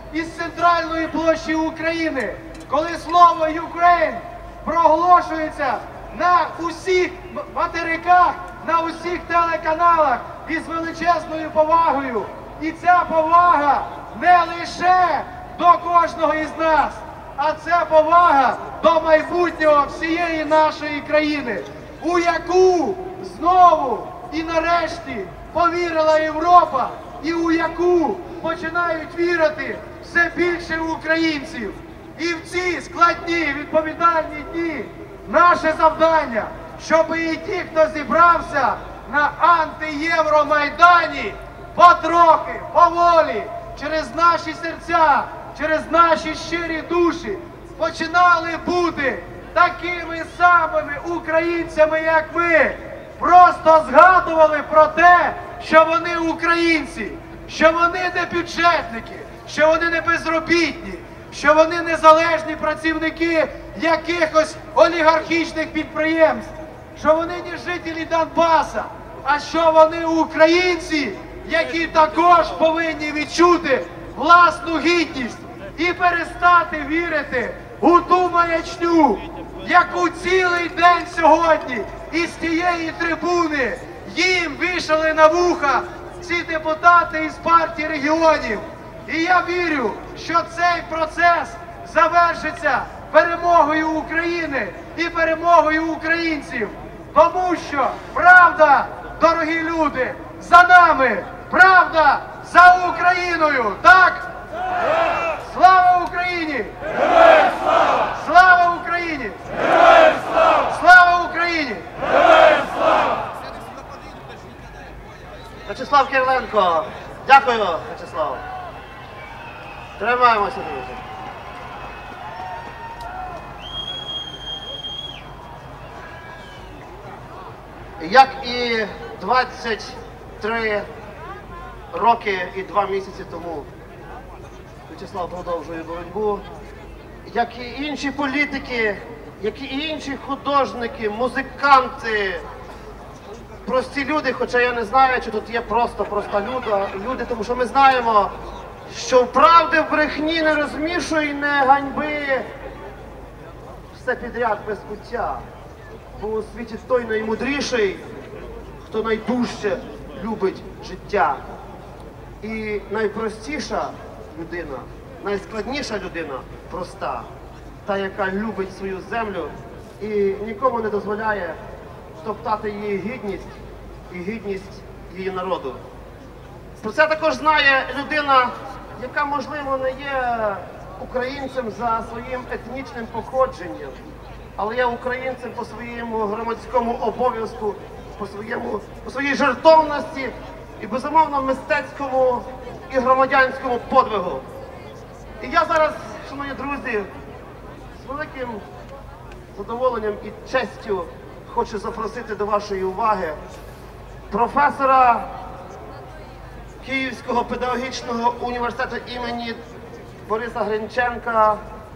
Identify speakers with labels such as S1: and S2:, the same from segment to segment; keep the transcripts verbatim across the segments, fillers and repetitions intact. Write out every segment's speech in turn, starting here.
S1: із центральної площі України, коли слово «Ukraine» проголошується на усіх материках, на усіх телеканалах із величезною повагою. І ця повага не лише до кожного із нас, а це повага до майбутнього всієї нашої країни, у яку знову і нарешті повірила Європа, і у яку починають вірити все більше українців. І в ці складні, відповідальні дні наше завдання, щоб і ті, хто зібрався на антиєвромайдані, потрохи, поволі, через наші серця, через наші щирі душі, починали бути такими самими українцями, як ми. Просто згадували про те, що вони українці, що вони не бюджетники, що вони не безробітні, що вони незалежні працівники якихось олігархічних підприємств, що вони не жителі Донбаса, а що вони українці, які також повинні відчути власну гідність і перестати вірити у ту маячню, яку цілий день сьогодні із цієї трибуни їм вішали на вуха ці депутати із партії регіонів. І я вірю, що цей процес завершиться перемогою України і перемогою українців. Тому що правда, дорогі люди, за нами, правда за Україною, так? Слава Україні!
S2: Героям слава!
S1: Слава Україні!
S2: Героям слава!
S1: Слава Україні!
S2: Героям слава!
S3: Вячеслав Кириленко. Дякую, Вячеслав. Тримаємося, друзі. Як і двадцять три роки і два місяці тому Вячеслав продовжує боротьбу, як і інші політики, як і інші художники, музиканти, прості люди, хоча я не знаю, чи тут є просто проста люди, тому що ми знаємо, що правди в брехні не розмішуй, не ганьби, все підряд без пуття. Бо у світі той наймудріший, хто найдужче любить життя. І найпростіша людина, найскладніша людина проста, та, яка любить свою землю і нікому не дозволяє топтати її гідність і гідність її народу. Про це також знає людина, яка, можливо, не є українцем за своїм етнічним походженням, але є українцем по своєму громадському обов'язку, по своєму, по своїй жертовності і, безумовно, мистецькому і громадянському подвигу. І я зараз, шановні друзі, з великим задоволенням і честю хочу запросити до вашої уваги професора Київського педагогічного університету імені Бориса Гринченка,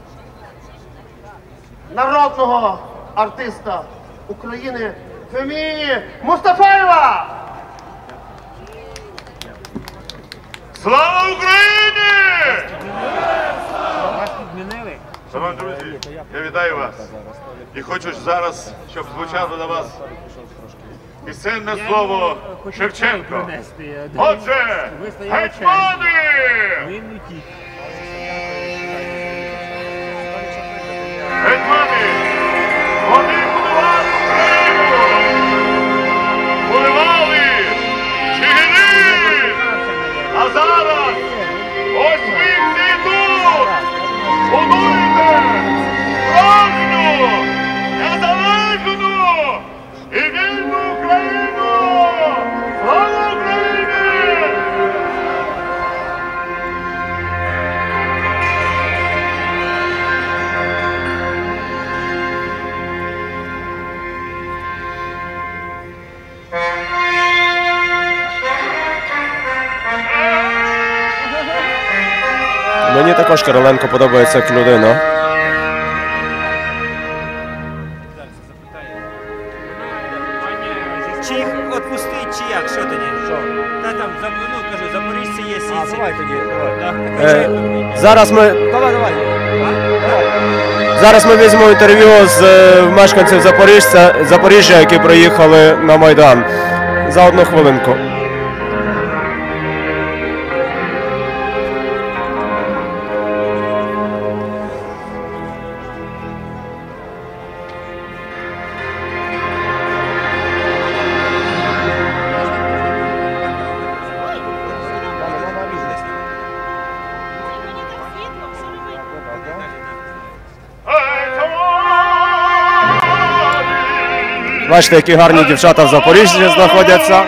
S3: народного артиста України Фемії Мустафаєва!
S4: Слава Україні!
S5: Вас підмінили?
S4: Шановні друзі, я вітаю вас. І хочу зараз, щоб звучало на вас пісенне слово Шевченко. Отже, гетьмани!
S5: Він утік.
S4: Гетьмани! Вони будували Україну! Будували Чигирин! А зараз ось ви всі тут! Будуєте справжню, незалежну і вільну Україну! Слава Україні!
S6: Мені також Кириленко подобається як людина.
S7: Чи їх відпустить, чи як? Що тоді? Що? Та там, ну кажу, запоріжці є сіці.
S5: А, давай тоді, давай.
S6: Е, Зараз ми. Давай, давай. Зараз ми візьмемо інтерв'ю з е, мешканців Запоріжжя, Запоріжжя, які приїхали на Майдан. За одну хвилинку. Бачите, які гарні дівчата в Запоріжжі знаходяться.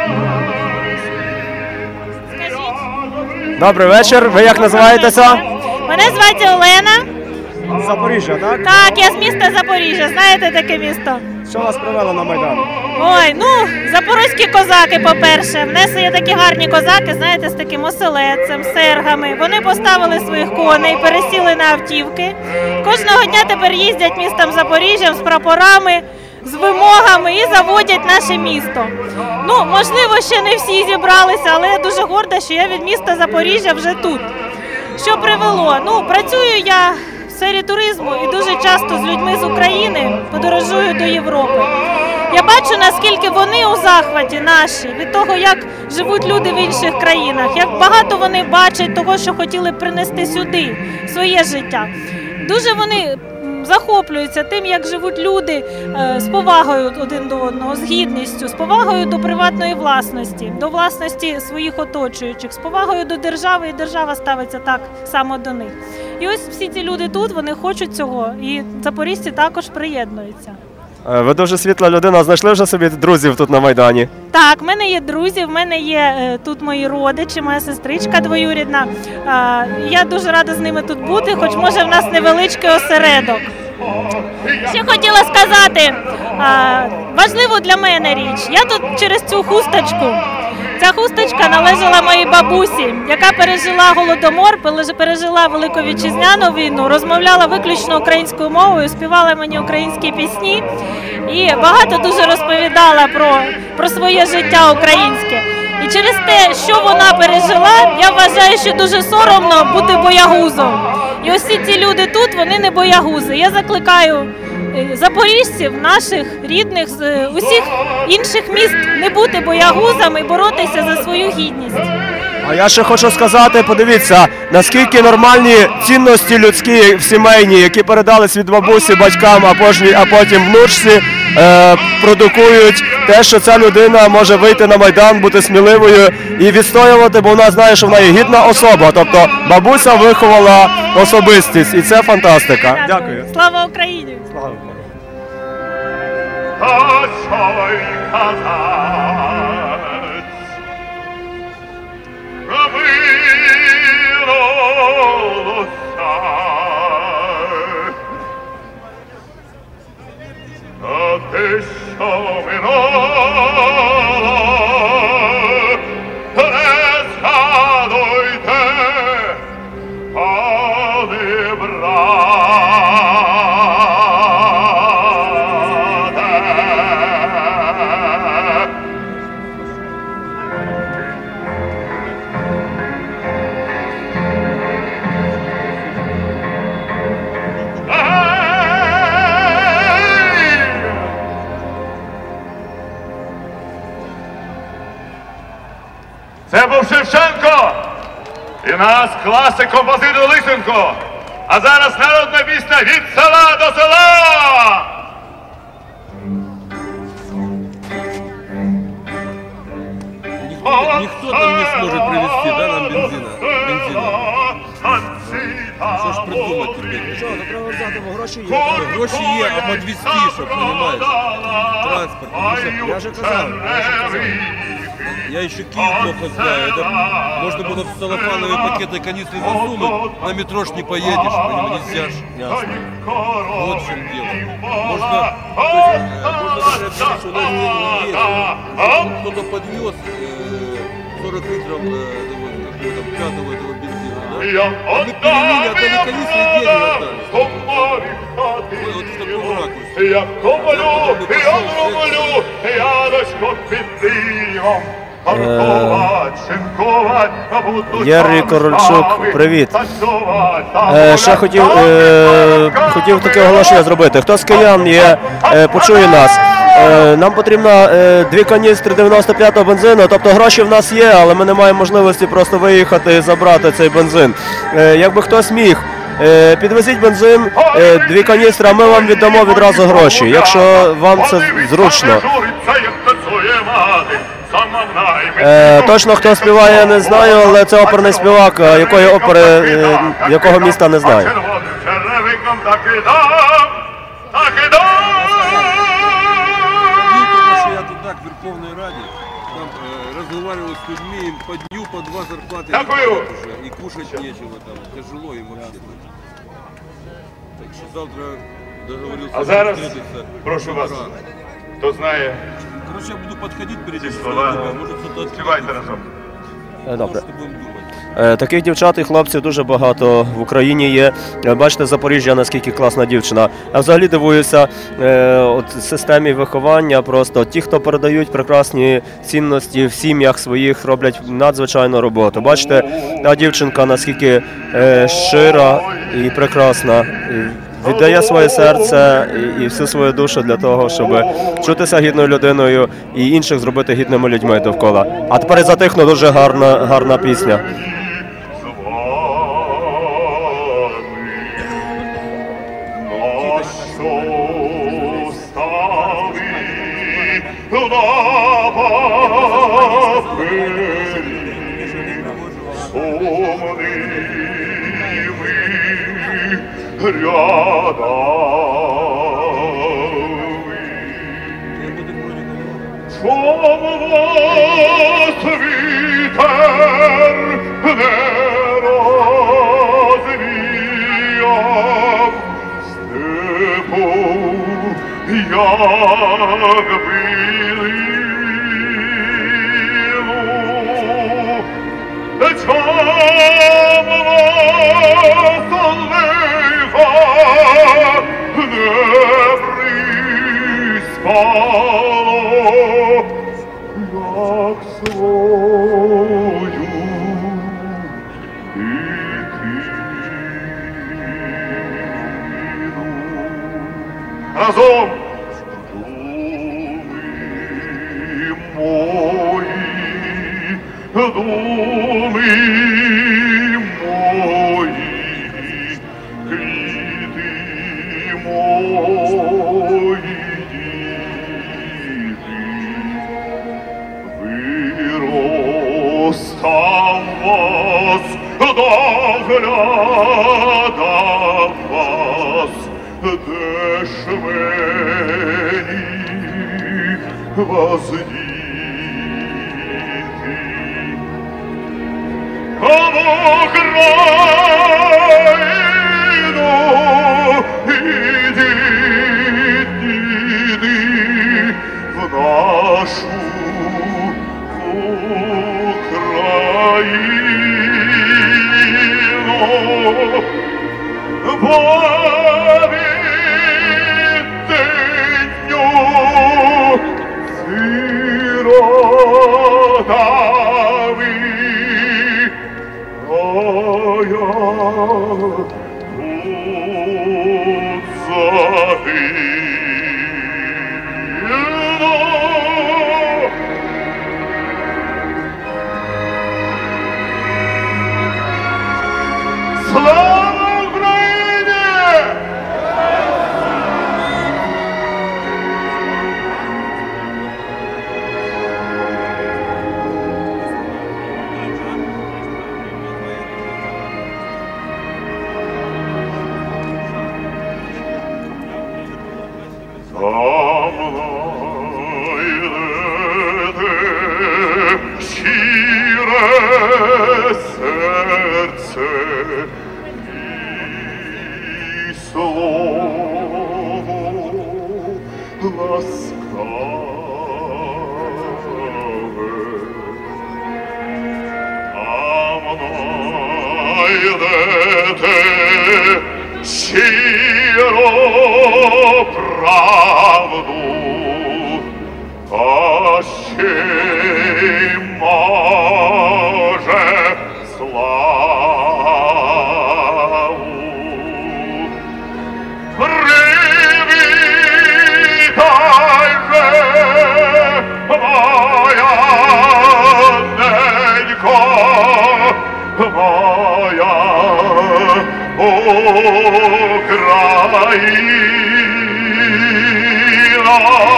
S6: Добрий вечір. Ви як називаєтеся?
S8: Мене звати Олена.
S6: З Запоріжжя, так?
S8: Так, я з міста Запоріжжя. Знаєте таке місто?
S6: Що вас привело на Майдан?
S8: Ой, ну, запорозькі козаки, по-перше. В нас є такі гарні козаки, знаєте, з таким оселедцем, сергами. Вони поставили своїх коней, пересіли на автівки. Кожного дня тепер їздять містом Запоріжжям з прапорами, з вимогами і заводять наше місто. Ну, можливо, ще не всі зібралися, але я дуже горда, що я від міста Запоріжжя вже тут. Що привело? Ну, працюю я в сфері туризму і дуже часто з людьми з України подорожую до Європи. Я бачу, наскільки вони у захваті наші від того, як живуть люди в інших країнах, як багато вони бачать того, що хотіли б принести сюди, в своє життя. Дуже вони захоплюються тим, як живуть люди з повагою один до одного, з гідністю, з повагою до приватної власності, до власності своїх оточуючих, з повагою до держави, і держава ставиться так само до них. І ось всі ці люди тут, вони хочуть цього, і запоріжці також приєднуються.
S6: Ви дуже світла людина, знайшли вже собі друзів тут на Майдані?
S8: Так, в мене є друзі, в мене є е, тут мої родичі, моя сестричка двоюрідна. Е, я дуже рада з ними тут бути, хоч може в нас невеличкий осередок. Ще хотіла сказати, е, важливу для мене річ, я тут через цю хусточку. Ця хусточка належала моїй бабусі, яка пережила Голодомор, пережила Велику Вітчизняну війну, розмовляла виключно українською мовою, співала мені українські пісні і багато дуже розповідала про, про своє життя українське. І через те, що вона пережила, я вважаю, що дуже соромно бути боягузом. І ось ці люди тут, вони не боягузи. Я закликаю запоріжців, наших рідних, з усіх інших міст не бути боягузами і боротися за свою гідність.
S6: А я ще хочу сказати, подивіться, наскільки нормальні цінності людські, сімейні, які передались від бабусі батькам, а, пожні, а потім внучці, е, продукують те, що ця людина може вийти на Майдан, бути сміливою і відстоювати, бо вона знає, що вона є гідна особа. Тобто бабуся виховала особистість, і це фантастика. Дякую.
S8: Слава Україні!
S6: Слава.
S4: Те, що минуло, не згадуйте, пане брате. Це був Шевченко і наш класик композитор Лисенко. А зараз народна пісня «Від села до села».
S9: Никто, никто там не сможет привезти, да, нам бензина? Бензина. Що ж придумати тепер? Що, то треба взяти, бо гроші є. Гроші є, а підвезти, щоб, розумієш, транспорт. Я же казав, я же казав. Я еще Киев плохо знаю. Это можно было в целлофановые пакеты канистры засунуть, на метро ж не поедешь, понимаешь, нельзя ж. Ясно. Вот в чем дело. Можно, то есть, можно даже объявить, что у нас денег есть. Кто-то подвез сорок литров э, какого-то пятого этого бензина, да? А мы перелили, отдали канистры, деньги отдали. Вот в таком ракурсе.
S4: Я куплю, я роблю, я дочку під дивом.
S6: Єрій Корольчук, привіт. Е, ще хотів, е, хотів таке оголошення зробити. Хто з киян є, е, почує нас. Е, нам потрібно е, дві каністри дев'яносто п'ятого бензину, тобто гроші в нас є, але ми не маємо можливості просто виїхати і забрати цей бензин. Е, якби хтось міг, е, підвезіть бензин, е, дві каністри, а ми вам віддамо відразу гроші, якщо вам це зручно. Е, точно хто співає, я не знаю, але це оперний співак, а якої опери, е, якого міста не знаю.
S9: Я туда, к Верховной Раде, там э, разговаривал с людьми, им по дню, по два зарплаты уже, и кушать нечего там, тяжело им вообще. Так что завтра договорился.
S4: А зараз
S9: встретиться.
S4: прошу вас, хто знає
S9: Короче, я буду подходить перед
S4: ці
S9: ним,
S4: слова,
S9: может кто-то
S4: співайте разом.
S6: Е, Добре.
S9: что будем думать.
S6: Е, Таких дівчат і хлопців дуже багато в Україні є. Е, Бачите, Запоріжжя, наскільки класна дівчина. А взагалі дивуюся е, от системі виховання. Просто ті, хто передають прекрасні цінності в сім'ях своїх, роблять надзвичайну роботу. Бачите, та дівчинка наскільки е, щира і прекрасна. І віддає своє серце і, і всю свою душу для того, щоб чутися гідною людиною і інших зробити гідними людьми довкола. А тепер і затихну, дуже гарна, гарна пісня.
S4: Разом! Думи мої, квіти мої, виростав вас, доглядав вас, де ж мені вас діти. Україну, іди, іди в нашу Україну, бо віддиню сиротами. Oh, yeah. Щиро правду, а ще Україна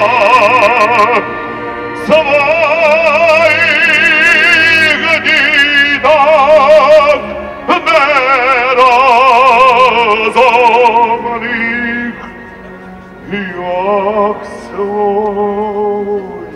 S4: своїх діток нерозумних, як свою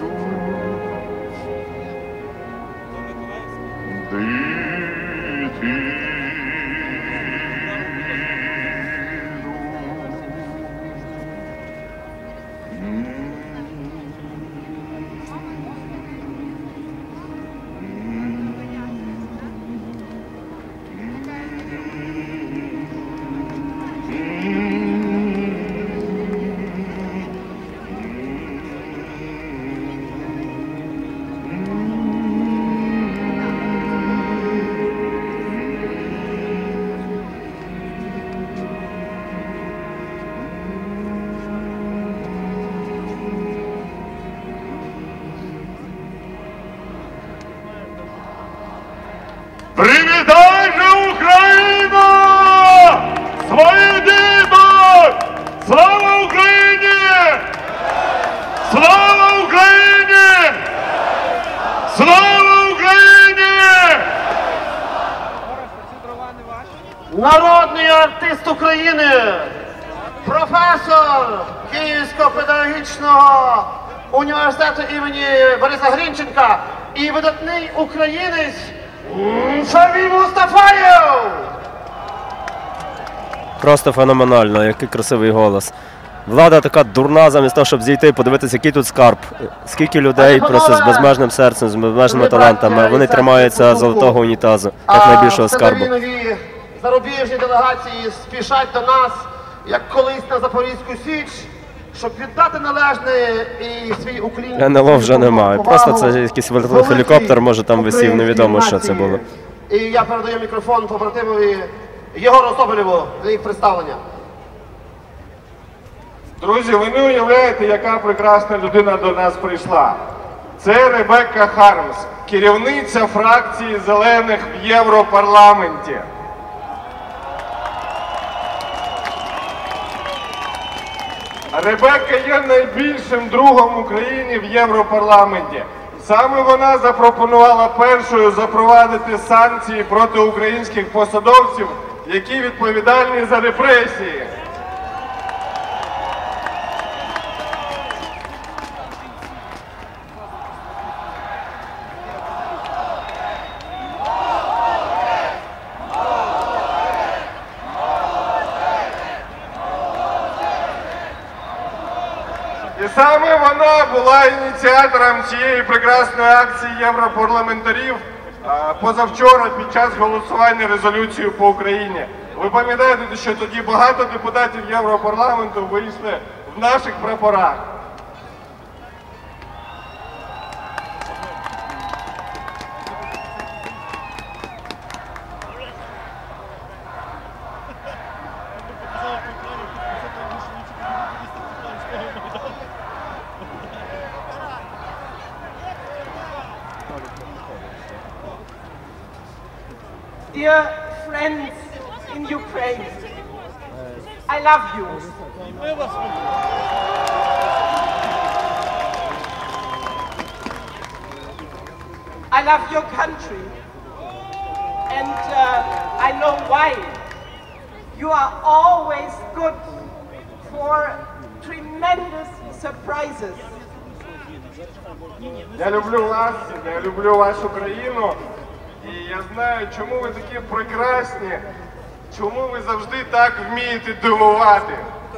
S4: Привітай же, Україна! Своїх діток! Слава Україні! Слава Україні! Слава Україні!
S3: Народний артист України, професор Київського педагогічного університету імені Бориса Грінченка і видатний українець Фемі Мустафаєв!
S6: Просто феноменально, який красивий голос. Влада така дурна, замість того, щоб зійти, подивитися, який тут скарб. Скільки людей просто з безмежним серцем, з безмежними талантами. Вони тримаються золотого унітазу, як найбільшого скарбу.
S3: А нові зарубіжні делегації спішать до нас, як колись на Запорізьку Січ, щоб віддати належне і свій український...
S6: ен ел о вже немає. Просто це якийсь хелікоптер, може там висів, невідомо, що це було.
S3: І я передаю мікрофон побратимові Єгору Соболєву для їх представлення.
S1: Друзі, ви не уявляєте, яка прекрасна людина до нас прийшла. Це Ребекка Хармс, керівниця фракції «Зелених» в Європарламенті. Ребекка є найбільшим другом України в Європарламенті. Саме вона запропонувала першою запровадити санкції проти українських посадовців, які відповідальні за репресії. І саме вона була ініціатором цієї прекрасної акції європарламентарів позавчора під час голосування резолюції по Україні. Ви пам'ятаєте, що тоді багато депутатів Європарламенту вийшли в наших прапорах.
S10: Dear friends in Ukraine, I love you. I love your country, and uh, I know why. You are always good for tremendous surprises.
S1: Я люблю вас, я люблю вашу країну. І я знаю, чому ви такі прекрасні, чому ви завжди так вмієте дивувати.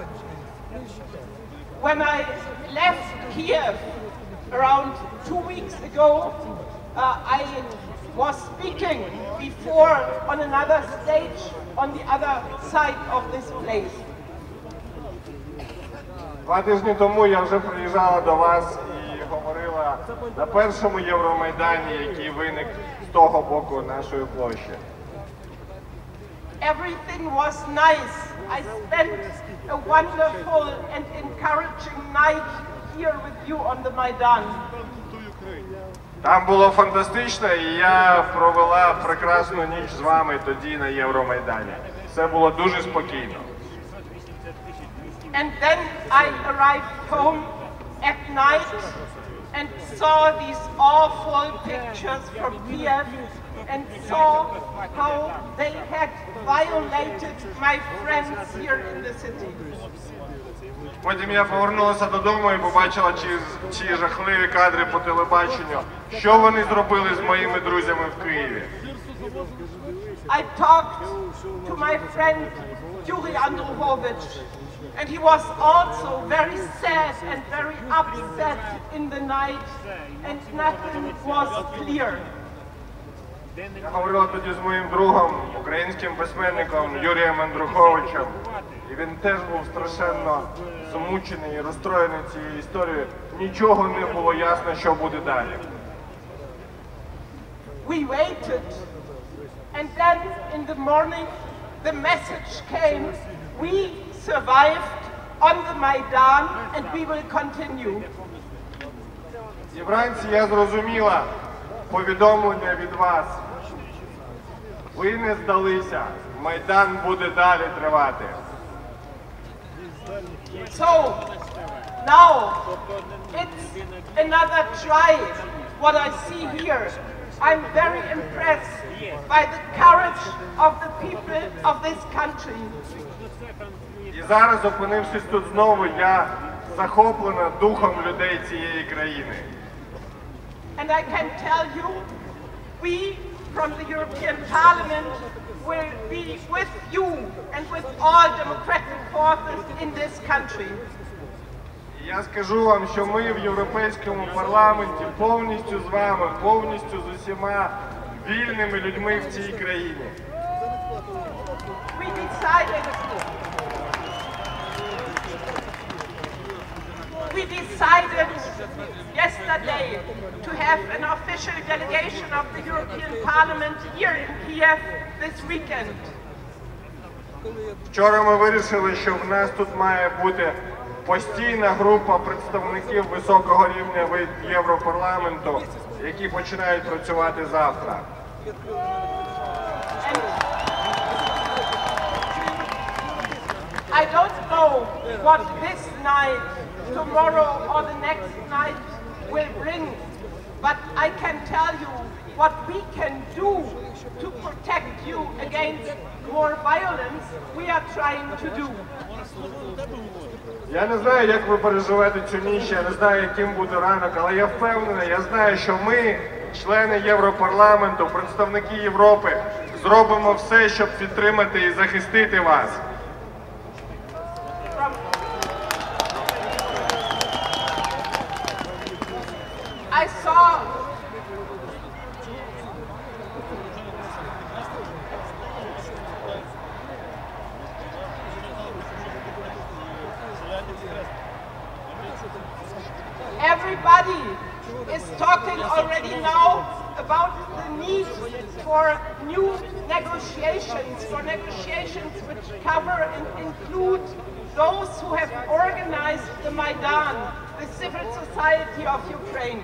S10: When I left Kiev around two weeks ago, uh, I was speaking before on another stage on the other side of this place.
S1: Два тижні тому я вже приїжджала до вас і говорила на першому Євромайдані, який виник з того боку нашої площі.
S10: Everything was nice. I spent a wonderful and encouraging night here with you on the Maidan.
S11: Там було фантастично, і я провела прекрасну ніч з вами тоді на Євромайдані. Все було дуже спокійно.
S10: And then I arrived home at night and saw these awful pictures from Kiev and saw how they had violated my friends here in the city.
S11: Потім я повернулася додому і побачила ці, ці жахливі кадри по телебаченню. Що вони зробили з моїми друзями в Києві?
S10: I talked to my friend Yuri Andruhovich, and he was also very sad and very upset in the night, and nothing was clear.
S11: Я говорила тоді з моїм другом, українським письменником Юрієм Андруховичем, і він теж був страшенно змучений і розстроєний цією історією. Нічого не було ясно, що буде далі.
S10: We waited, and then in the morning the message came, we survived on the Maidan and we will continue.
S11: І вранці я зрозуміла повідомлення від вас. Ви не здалися. Майдан буде далі тривати.
S10: So, now, it's another try, what I see here. I'm very impressed by the courage of the people of this country.
S11: І зараз, опинившись тут знову, я захоплена духом людей цієї країни.
S10: And I can tell you, we from the European Parliament will be with you and with all democratic forces in this country.
S11: Я скажу вам, що ми в Європейському парламенті повністю з вами, повністю з усіма вільними людьми в цій країні.
S10: We decided, we decided yesterday to have an official delegation of the European Parliament here in Kiev this weekend.
S11: Вчора ми вирішили, що в нас тут має бути постійна група представників високого рівня від Європарламенту, які починають працювати завтра.
S10: And I don't know what this night, tomorrow or the next night will bring, but I can tell you what we can do to protect you against more violence, we are trying to do.
S11: Я не знаю, як ви переживете цю ніч, я не знаю, яким буде ранок, але я впевнений, я знаю, що ми, члени Європарламенту, представники Європи, зробимо все, щоб підтримати і захистити вас.
S10: I saw everybody is talking already now about the need for new negotiations, for negotiations which cover and include those who have organized the Maidan, the civil society of Ukraine.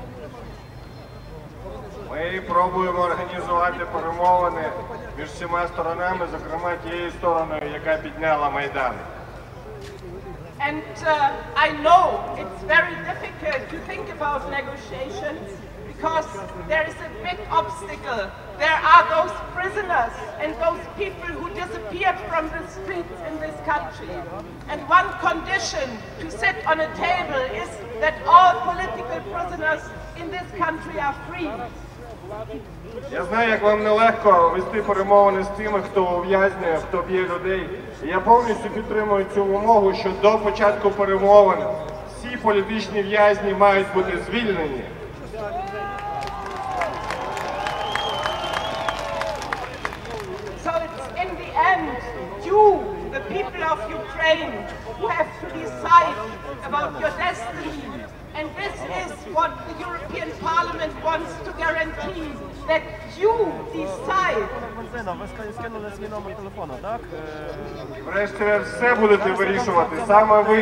S11: Ми пробуємо організувати перемовини між всіма сторонами, зокрема тією стороною, яка підняла Майдан.
S10: And uh, I know it's very difficult to think about negotiations because there is a big obstacle. There are those prisoners and those people who disappeared from the streets in this country. And one condition to sit on a table is that all political prisoners in this country are free.
S11: Я знаю, як вам нелегко вести перемовини з тими, хто ув'язнює, хто б'є людей. І я повністю підтримую цю вимогу, що до початку перемовин всі політичні в'язні мають бути звільнені.
S10: So it's in the end you, the people of Ukraine, who have to decide about your destiny And this is what the European Parliament wants to guarantee, that you decide.
S11: Врешті все будете вирішувати саме ви.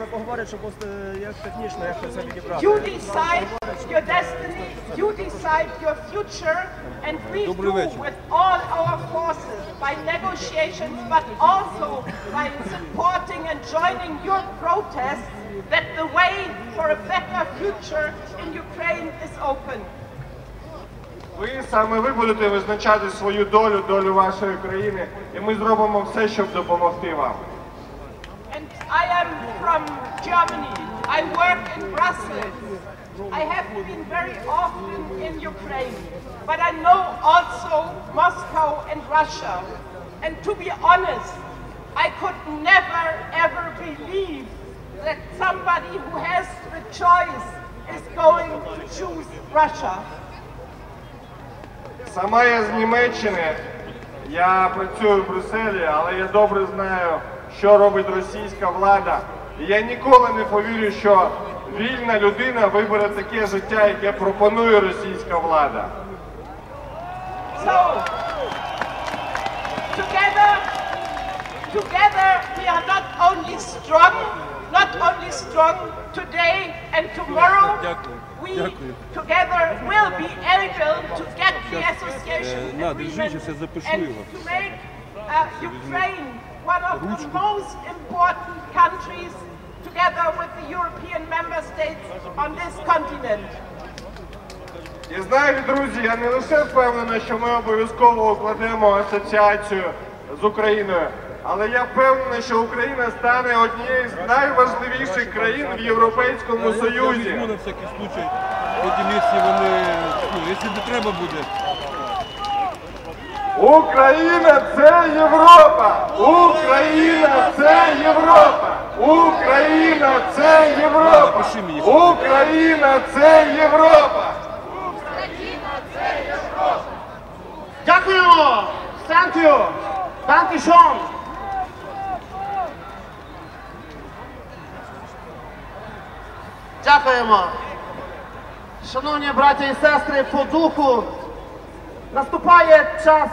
S10: You decide your destiny, you decide your future, and we do with all our forces by negotiations, but also by supporting and joining your protests, that the way for a better future in Ukraine is open.
S11: Ви, саме ви будете визначати свою долю, долю вашої країни, і ми зробимо все, щоб допомогти вам.
S10: And I am from Germany. I work in Brussels. I have been very often in Ukraine, but I know also Moscow and Russia. And to be honest, I could never ever believe that somebody who has the choice is going to choose Russia.
S11: Сама я з Німеччини, я працюю в Брюсселі, але я добре знаю, що робить російська влада. І я ніколи не повірю, що вільна людина вибере таке життя, яке пропонує російська влада.
S10: So, together, together we are not only strong, not only strong today and tomorrow, we together will be able to get the association agreement and to make uh, Ukraine one of the most important countries together with the European member states on this continent.
S11: І знаєте, друзі, я не лише впевнений, що ми обов'язково укладемо асоціацію з Україною, але я впевнений, що Україна стане однією з найважливіших країн в Європейському Союзі.
S9: Я візьму на всякий случай, потім, якщо вони, ну, якщо не треба буде.
S11: Україна – це Європа! Україна – це Європа! Україна – це Європа! Україна – це Європа!
S3: Дякуємо! Thank you! Danke schön! Дякуємо! Шановні браті і сестри, по духу, наступає час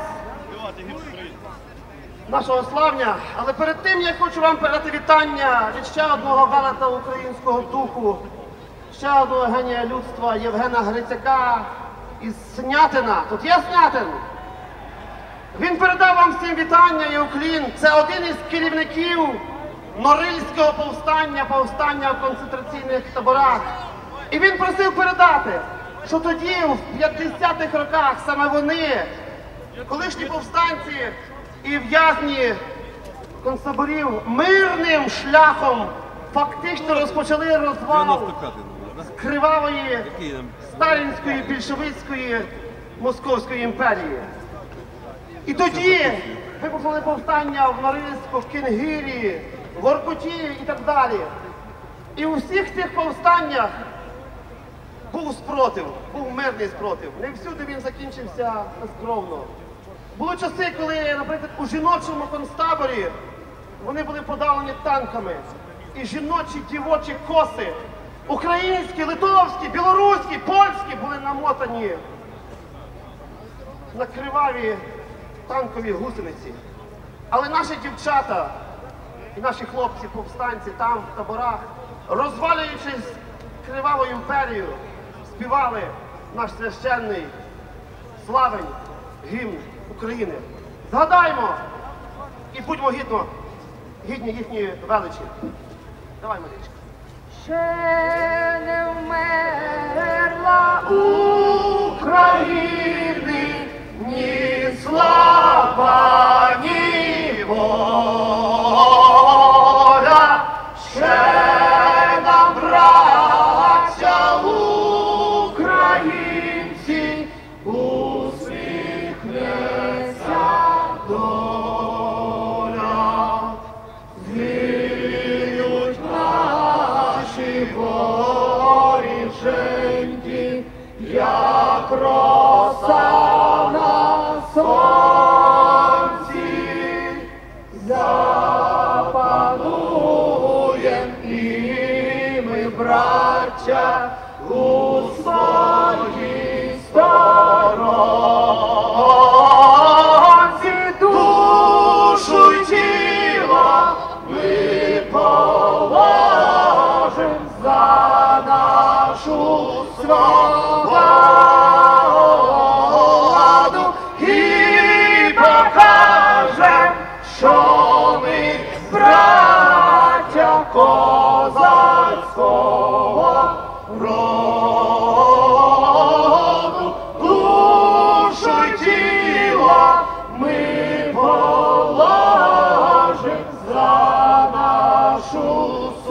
S3: нашого славня, але перед тим я хочу вам передати вітання від ще одного велета українського духу, ще одного генія людства Євгена Грицяка із Снятина. Тут є Снятин? Він передав вам всім вітання і уклін. Це один із керівників Норильського повстання, повстання в концентраційних таборах. І він просив передати, що тоді, в п'ятдесятих роках, саме вони, колишні повстанці і в'язні концтаборів, мирним шляхом фактично розпочали розвал з кривавої сталінської, більшовицької, московської імперії. І тоді випустили повстання в Норильську, в Кінгірі, в Воркуті і так далі. І у всіх цих повстаннях був спротив, був мирний спротив. Не всюди він закінчився безкровно. Були часи, коли, наприклад, у жіночому концтаборі вони були подавлені танками. І жіночі, дівочі коси, українські, литовські, білоруські, польські, були намотані на криваві танкові гусениці. Але наші дівчата і наші хлопці, повстанці там, в таборах, розвалюючись криваву імперію, співали наш священний славень гімн України. Згадаймо і будьмо гідно, гідні їхньої величі. Давай, Марічка.
S12: Ще не вмерла України ні слава, ні воля. Ще нам, браття українці, усміхнеться доля. Звіють наші воріженьки, як роса на сонці. Запануєм і ми, браття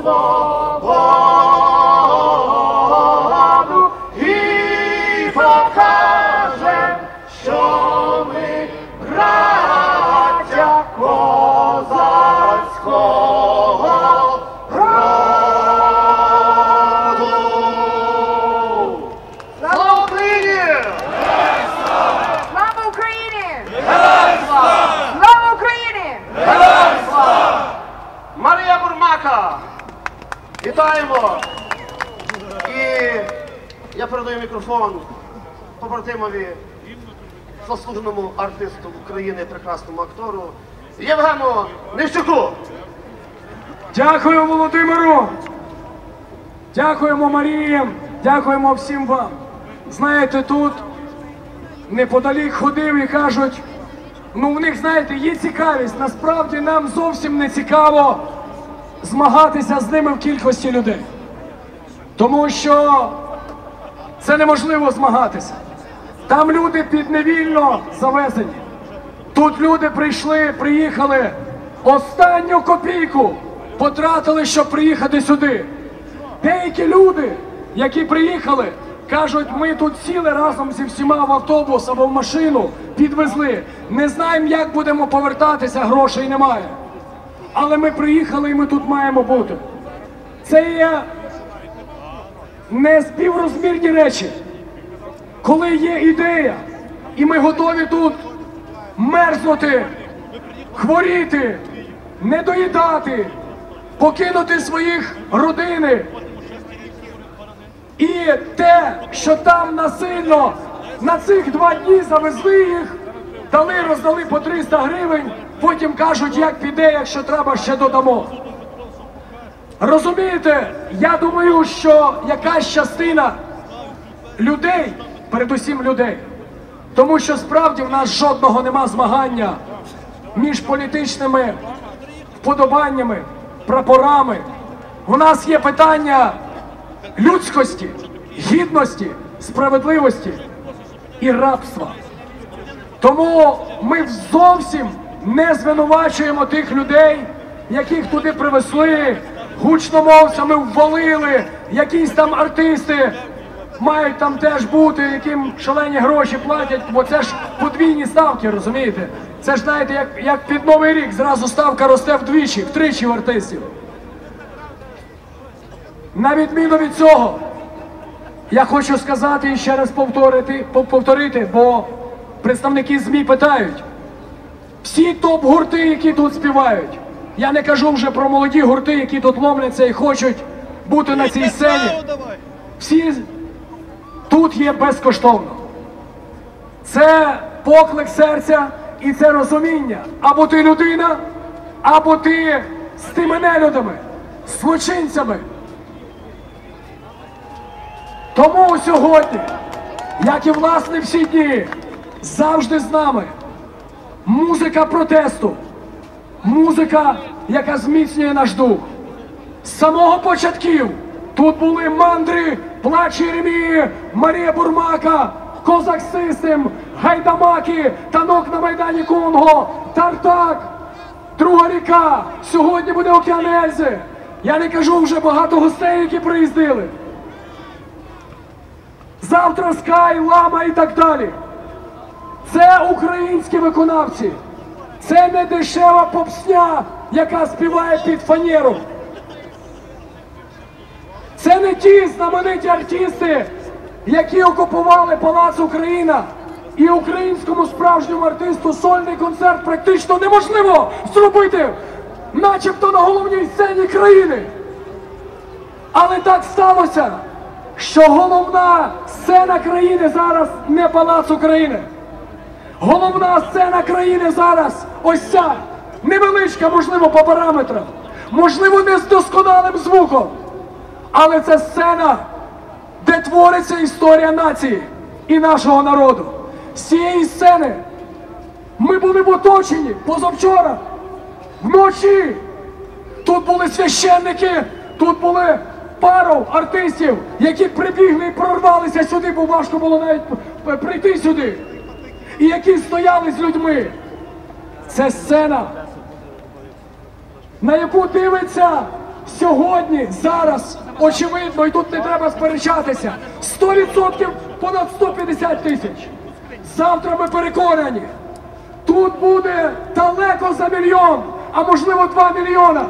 S12: свободу і покажем, що ми браття козацького роду.
S3: Слава Україні!
S12: Слава Україні! Слава Україні!
S3: Марія Бурмака! Вітаємо! І я передаю мікрофон побратимові, заслуженому артисту України, прекрасному актору Євгену Нищуку!
S13: Дякую Володимиру! Дякуємо Марії! Дякуємо всім вам! Знаєте, тут неподалік ходив і кажуть, ну в них, знаєте, є цікавість, насправді нам зовсім не цікаво змагатися з ними в кількості людей. Тому що це неможливо змагатися. Там люди підневільно завезені. Тут люди прийшли, приїхали, останню копійку потратили, щоб приїхати сюди. Деякі люди, які приїхали, кажуть, ми тут сіли разом зі всіма в автобус або в машину, підвезли. Не знаємо, як будемо повертатися, грошей немає. Але ми приїхали і ми тут маємо бути. Це є не співрозмірні речі. Коли є ідея, і ми готові тут мерзнути, хворіти, не доїдати, покинути своїх родини. І те, що там насильно на цих два дні завезли їх, дали, роздали по триста гривень, потім кажуть, як піде, якщо треба, ще додамо. Розумієте, я думаю, що якась частина людей, передусім людей, тому що справді в нас жодного нема змагання між політичними вподобаннями, прапорами. У нас є питання людськості, гідності, справедливості і рабства. Тому ми зовсім не звинувачуємо тих людей, яких туди привезли, гучномовцями ввалили, якісь там артисти мають там теж бути, яким шалені гроші платять, бо це ж подвійні ставки, розумієте? Це ж, знаєте, як, як під Новий рік, зразу ставка росте вдвічі, втричі в артистів. На відміну від цього, я хочу сказати і ще раз повторити, повторити, бо представники ЗМІ питають, всі топ-гурти, які тут співають, я не кажу вже про молоді гурти, які тут ломляться і хочуть бути на цій сцені, всі тут є безкоштовно. Це поклик серця і це розуміння. Або ти людина, або ти з тими нелюдами, з злочинцями. Тому сьогодні, як і власне всі дні, завжди з нами музика протесту, музика, яка зміцнює наш дух. З самого початків тут були Мандри, Плач Єремії, Марія Бурмака, Козак Систем, Гайдамаки, Танок на Майдані Конго, Тартак, Друга ріка, сьогодні буде Океан Ельзи. Я не кажу вже багато гостей, які приїздили. Завтра Скай, Лама і так далі. Це українські виконавці. Це не дешева попсня, яка співає під фанеру. Це не ті знамениті артисти, які окупували Палац Україна. І українському справжньому артисту сольний концерт практично неможливо зробити, начебто на головній сцені країни. Але так сталося, що головна сцена країни зараз не Палац України. Головна сцена країни зараз ось ця, невеличка, можливо, по параметрам, можливо, не з досконалим звуком. Але це сцена, де твориться історія нації і нашого народу. З цієї сцени ми були в оточенні позавчора, вночі. Тут були священники, тут були пару артистів, які прибігли і прорвалися сюди, бо важко було навіть прийти сюди. І які стояли з людьми. Це сцена, на яку дивиться сьогодні, зараз, очевидно, і тут не треба сперечатися, сто відсотків понад сто п'ятдесят тисяч. Завтра ми переконані, тут буде далеко за мільйон, а можливо два мільйона.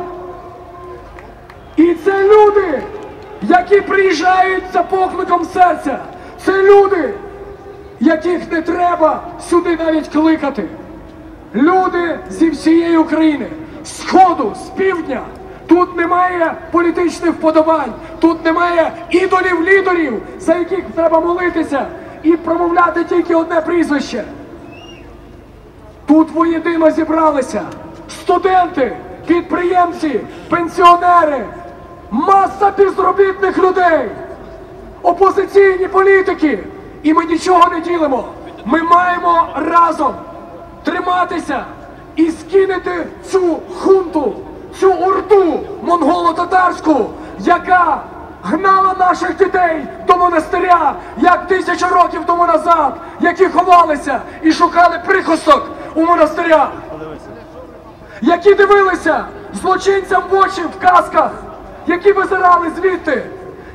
S13: І це люди, які приїжджають за покликом серця. Це люди, яких не треба сюди навіть кликати. Люди зі всієї України, з сходу, з півдня. Тут немає політичних вподобань, тут немає ідолів-лідерів, за яких треба молитися і промовляти тільки одне прізвище. Тут воєдино зібралися студенти, підприємці, пенсіонери, маса безробітних людей, опозиційні політики. І ми нічого не ділимо. Ми маємо разом триматися і скинути цю хунту, цю орду монголо-татарську, яка гнала наших дітей до монастиря, як тисячу років тому назад, які ховалися і шукали прихисток у монастирях, які дивилися злочинцям в очі в казках, які визирали звідти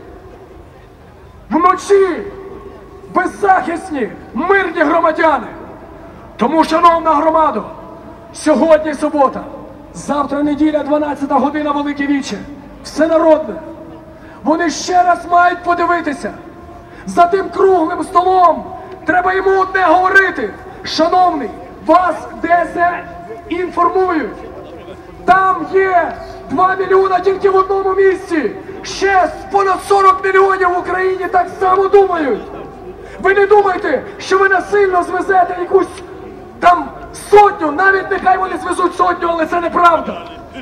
S13: вночі, беззахисні, мирні громадяни. Тому, шановна громадо, сьогодні субота, завтра неділя, дванадцята година, Велике Віче, всенародне. Вони ще раз мають подивитися. За тим круглим столом треба йому одне говорити. Шановний, вас дезінформують. Там є два мільйона тільки в одному місці. Ще понад сорок мільйонів в Україні так само думають. Ви не думайте, що ви насильно звезете якусь там сотню, навіть нехай вони звезуть сотню, але це неправда.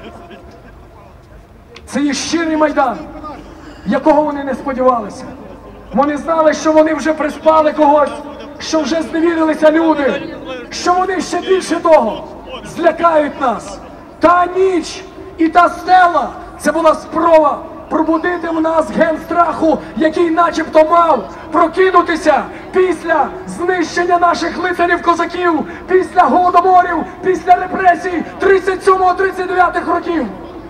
S13: Це є щирий Майдан, якого вони не сподівалися. Вони знали, що вони вже приспали когось, що вже зневірилися люди, що вони ще більше того злякають нас. Та ніч і та стела – це була спроба пробудити в нас ген страху, який начебто мав прокинутися після знищення наших лицарів-козаків, після голодоморів, після репресій тридцять сьомого тридцять дев'ятих років.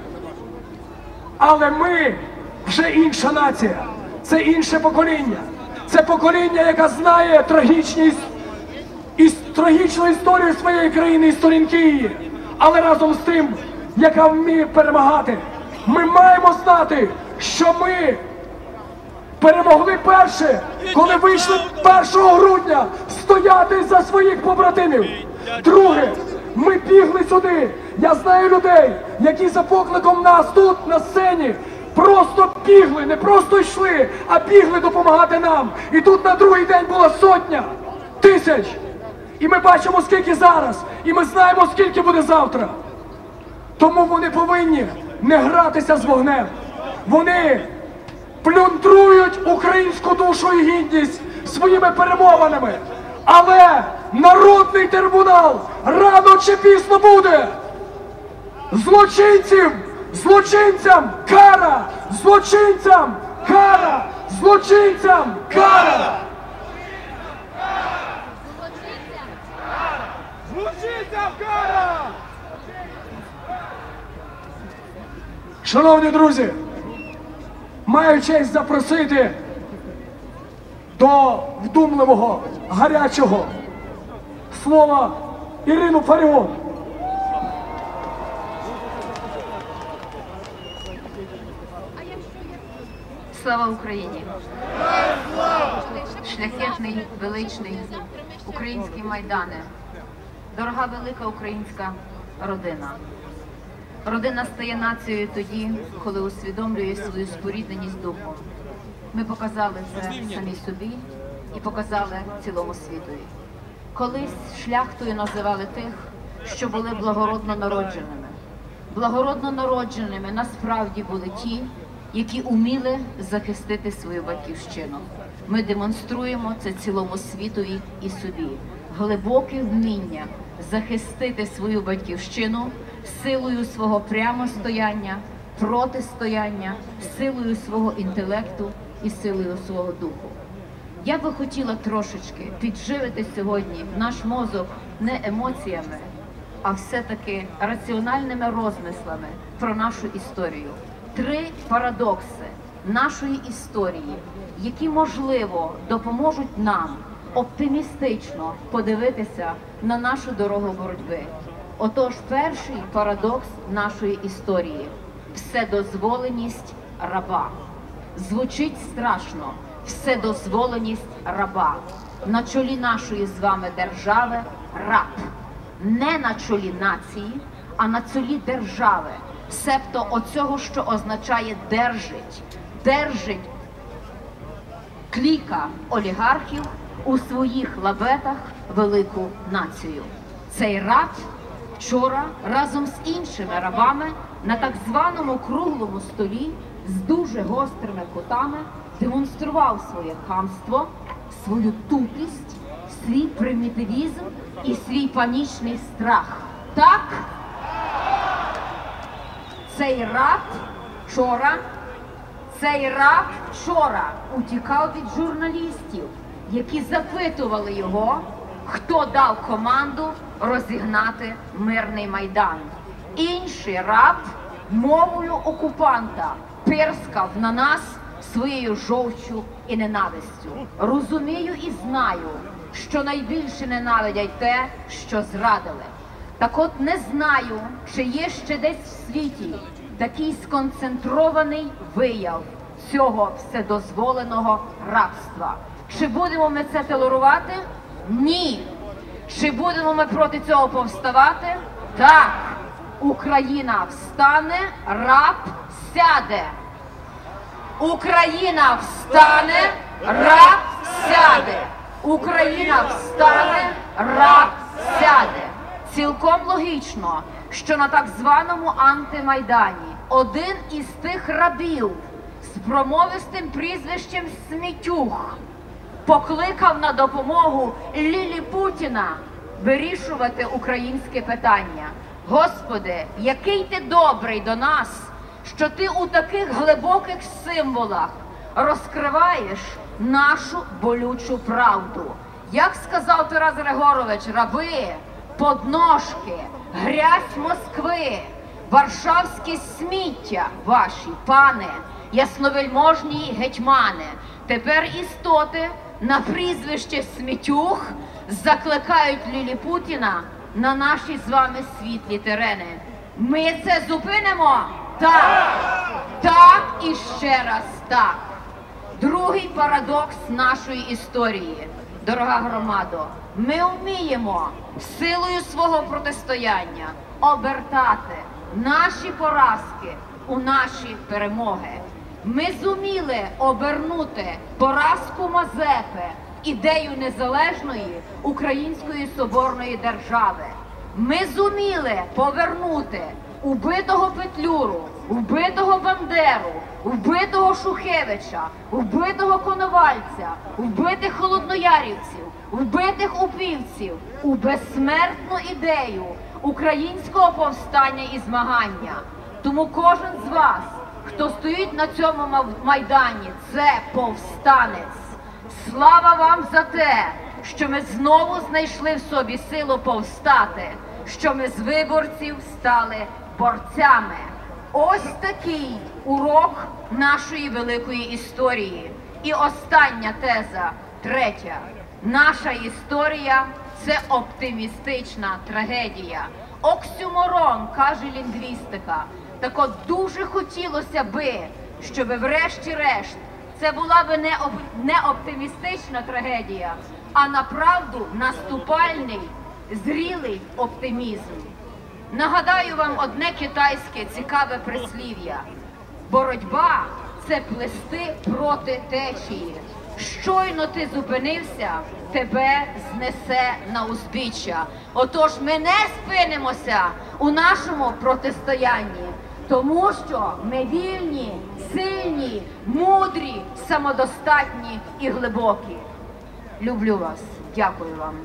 S13: Але ми вже інша нація, це інше покоління. Це покоління, яке знає трагічні, і, трагічну історію своєї країни і сторінки її, але разом з тим, яка вміє перемагати. Ми маємо знати, що ми перемогли перше, коли вийшли першого грудня стояти за своїх побратимів. Друге, ми бігли сюди. Я знаю людей, які за покликом нас тут, на сцені, просто бігли, не просто йшли, а бігли допомагати нам. І тут на другий день була сотня тисяч. І ми бачимо, скільки зараз, і ми знаємо, скільки буде завтра. Тому вони повинні не гратися з вогнем. Вони плюндрують українську душу і гідність своїми перемовинами. Але народний трибунал рано чи пізно буде. Злочинців, злочинцям кара, злочинцям кара, злочинцям кара.
S2: Злочинцям кара!
S13: Шановні друзі, маю честь запросити до вдумливого, гарячого слова Ірину Фаріон.
S14: Слава Україні! Шляхетний, величний український Майдане, дорога велика українська родина. Родина стає нацією тоді, коли усвідомлює свою спорідненість духом. Ми показали це самі собі і показали цілому світові. Колись шляхтою називали тих, що були благородно народженими. Благородно народженими насправді були ті, які уміли захистити свою батьківщину. Ми демонструємо це цілому світові і собі. Глибоке вміння захистити свою батьківщину силою свого прямостояння, протистояння, силою свого інтелекту і силою свого духу. Я би хотіла трошечки підживити сьогодні наш мозок не емоціями, а все-таки раціональними розмислами про нашу історію. три парадокси нашої історії, які, можливо, допоможуть нам оптимістично подивитися на нашу дорогу боротьби. Отож, перший парадокс нашої історії – вседозволеність раба. Звучить страшно – вседозволеність раба. На чолі нашої з вами держави – раб. Не на чолі нації, а на чолі держави. Себто оцього, що означає «держить». Держить кліка олігархів у своїх лабетах велику націю. Цей раб вчора разом з іншими рабами на так званому круглому столі з дуже гострими кутами демонстрував своє хамство, свою тупість, свій примітивізм і свій панічний страх. Так? Цей раб вчора, цей раб вчора утікав від журналістів, які запитували його, хто дав команду розігнати мирний Майдан. Інший раб мовою окупанта пирскав на нас своєю жовчю і ненавистю. Розумію і знаю, що найбільше ненавидять те, що зрадили. Так от не знаю, чи є ще десь в світі такий сконцентрований вияв цього вседозволеного рабства. Чи будемо ми це толерувати? Ні. Чи будемо ми проти цього повставати? Так. Україна встане, раб сяде. Україна встане, раб сяде. Україна встане, раб сяде. Цілком логічно, що на так званому антимайдані один із тих рабів з промовистим прізвищем Смітюх покликав на допомогу Лілі Путіна вирішувати українське питання. Господи, який ти добрий до нас, що ти у таких глибоких символах розкриваєш нашу болючу правду. Як сказав Тарас Григорович, раби, подножки, грязь Москви, варшавське сміття ваші, пане, ясновельможні гетьмани. Тепер істоти на прізвище Смітюх закликають Лілі Путіна на наші з вами світлі терени. Ми це зупинимо? Так! Так і ще раз так. Другий парадокс нашої історії. Дорога громадо, ми вміємо силою свого протистояння обертати наші поразки у наші перемоги. Ми зуміли обернути поразку Мазепи ідею незалежної української соборної держави. Ми зуміли повернути убитого Петлюру, вбитого Бандеру, вбитого Шухевича, вбитого Коновальця, вбитих холодноярівців, вбитих упівців у безсмертну ідею українського повстання і змагання. Тому кожен з вас, хто стоїть на цьому майдані, це повстанець. Слава вам за те, що ми знову знайшли в собі силу повстати, що ми з виборців стали борцями. Ось такий урок нашої великої історії. І остання теза, третя. Наша історія – це оптимістична трагедія. Оксюморон, каже лінгвістика. Так от дуже хотілося би, щоб врешті-решт це була би не, оп... не оптимістична трагедія, а направду наступальний, зрілий оптимізм. Нагадаю вам одне китайське цікаве прислів'я. Боротьба – це плисти проти течії. Щойно ти зупинився, тебе знесе на узбіччя. Отож ми не спинимося у нашому протистоянні, тому що ми вільні, сильні, мудрі, самодостатні і глибокі. Люблю вас. Дякую вам.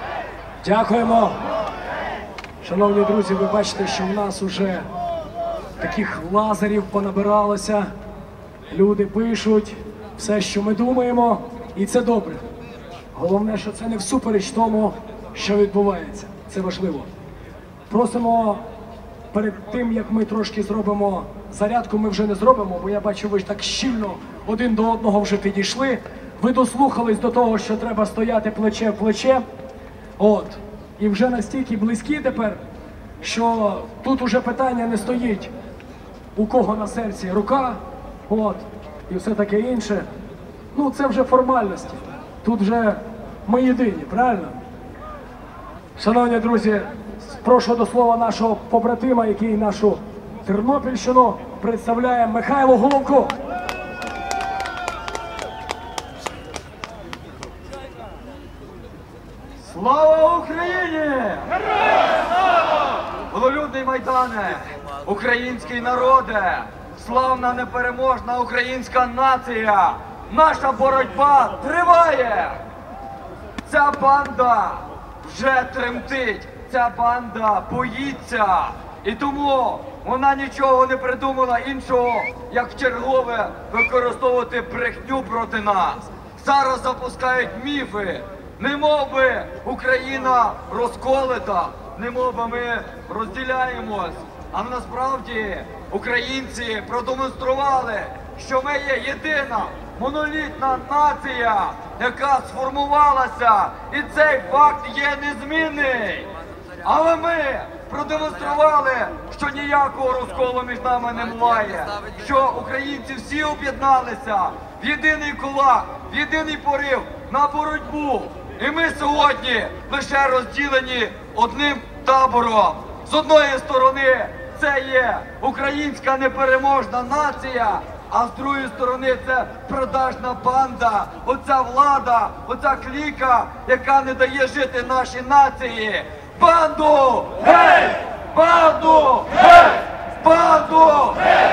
S13: Дякуємо. Шановні друзі, ви бачите, що в нас уже таких лазерів понабиралося. Люди пишуть все, що ми думаємо, і це добре. Головне, що це не всупереч тому, що відбувається. Це важливо. Просимо перед тим, як ми трошки зробимо зарядку, ми вже не зробимо, бо я бачу, ви ж так щільно один до одного вже підійшли. Ви дослухались до того, що треба стояти плече в плече. От. І вже настільки близькі тепер, що тут уже питання не стоїть, у кого на серці рука, от, і все таке інше. Ну, це вже формальності. Тут вже ми єдині, правильно? Шановні друзі, прошу до слова нашого побратима, який нашу Тернопільщину представляє, Михайло Головко.
S1: Слава Україні! Героям слава! Вололюбний Майдане, український народе, славна непереможна українська нація, наша боротьба триває! Ця банда вже тремтить, ця банда боїться, і тому вона нічого не придумала іншого, як чергове використовувати брехню проти нас. Зараз запускають міфи, немов би Україна розколота, немов би ми розділяємось. А насправді українці продемонстрували, що ми є єдина монолітна нація, яка сформувалася, і цей факт є незмінний. Але ми продемонстрували, що ніякого розколу між нами немає, що українці всі об'єдналися в єдиний кулак, в єдиний порив на боротьбу. І ми сьогодні лише розділені одним табором. З одної сторони це є українська непереможна нація, а з другої сторони це продажна банда, оця влада, оця кліка, яка не дає жити нашій нації. Банду! Гей! Банду! Гей! Банду! Гей!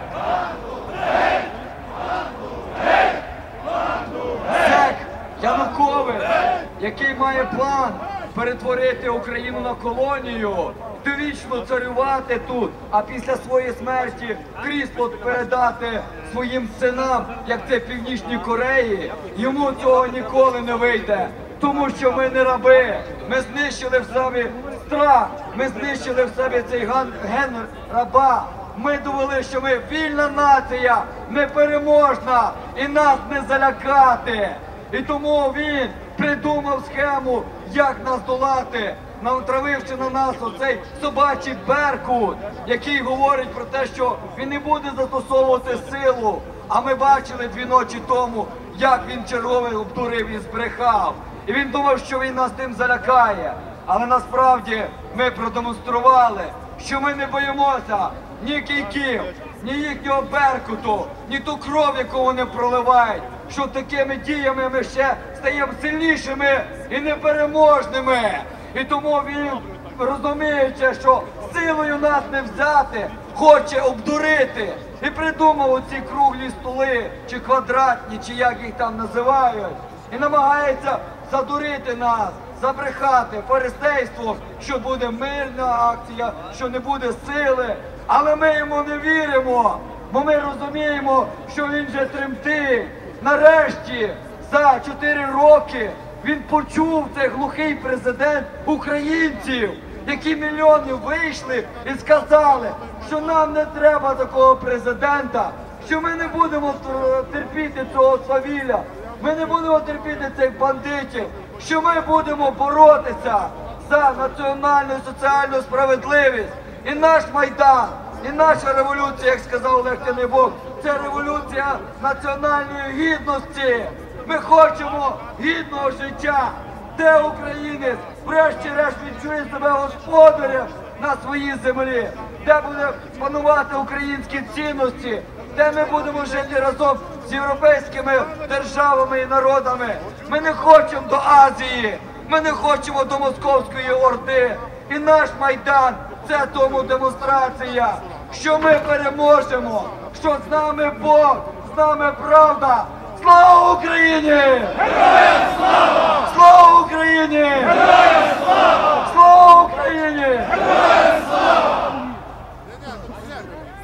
S1: Банду! Гей! Банду! Гей! Банду! Зек Янукович, який має план перетворити Україну на колонію, довічно царювати тут, а після своєї смерті крісло передати своїм синам, як це в Північній Кореї, йому цього ніколи не вийде. Тому що ми не раби, ми знищили в собі страх, ми знищили в собі цей ген раба. Ми довели, що ми вільна нація, непереможна, і нас не залякати. І тому він придумав схему, як нас долати, натравивши на нас оцей собачий беркут, який говорить про те, що він не буде застосовувати силу. А ми бачили дві ночі тому, як він черговий обдурив і збрехав. І він думав, що він нас тим залякає. Але насправді ми продемонстрували, що ми не боїмося ні кійків, ні їхнього беркуту, ні ту кров, яку вони проливають. Що такими діями ми ще стаємо сильнішими і непереможними. І тому він, розуміючи, що силою нас не взяти, хоче обдурити. І придумав оці круглі столи, чи квадратні, чи як їх там називають. І намагається задурити нас, забрехати фарисейством, що буде мирна акція, що не буде сили. Але ми йому не віримо, бо ми розуміємо, що він же тремтить. Нарешті, за чотири роки, він почув, цей глухий президент, українців, які мільйони вийшли і сказали, що нам не треба такого президента, що ми не будемо терпіти цього свавілля, ми не будемо терпіти цих бандитів, що ми будемо боротися за національну і соціальну справедливість. І наш Майдан, і наша революція, як сказав Олег Тяньбок, це революція національної гідності. Ми хочемо гідного життя, де українець врешті-решт відчує себе господарем на своїй землі, де буде панувати українські цінності, де ми будемо жити разом з європейськими державами і народами. Ми не хочемо до Азії, ми не хочемо до Московської Орди. І наш Майдан – це тому демонстрація, що ми переможемо, що з нами Бог, з нами правда. Слава Україні! Героям слава! Слава Україні! Героям слава! Слава Україні! Героям слава!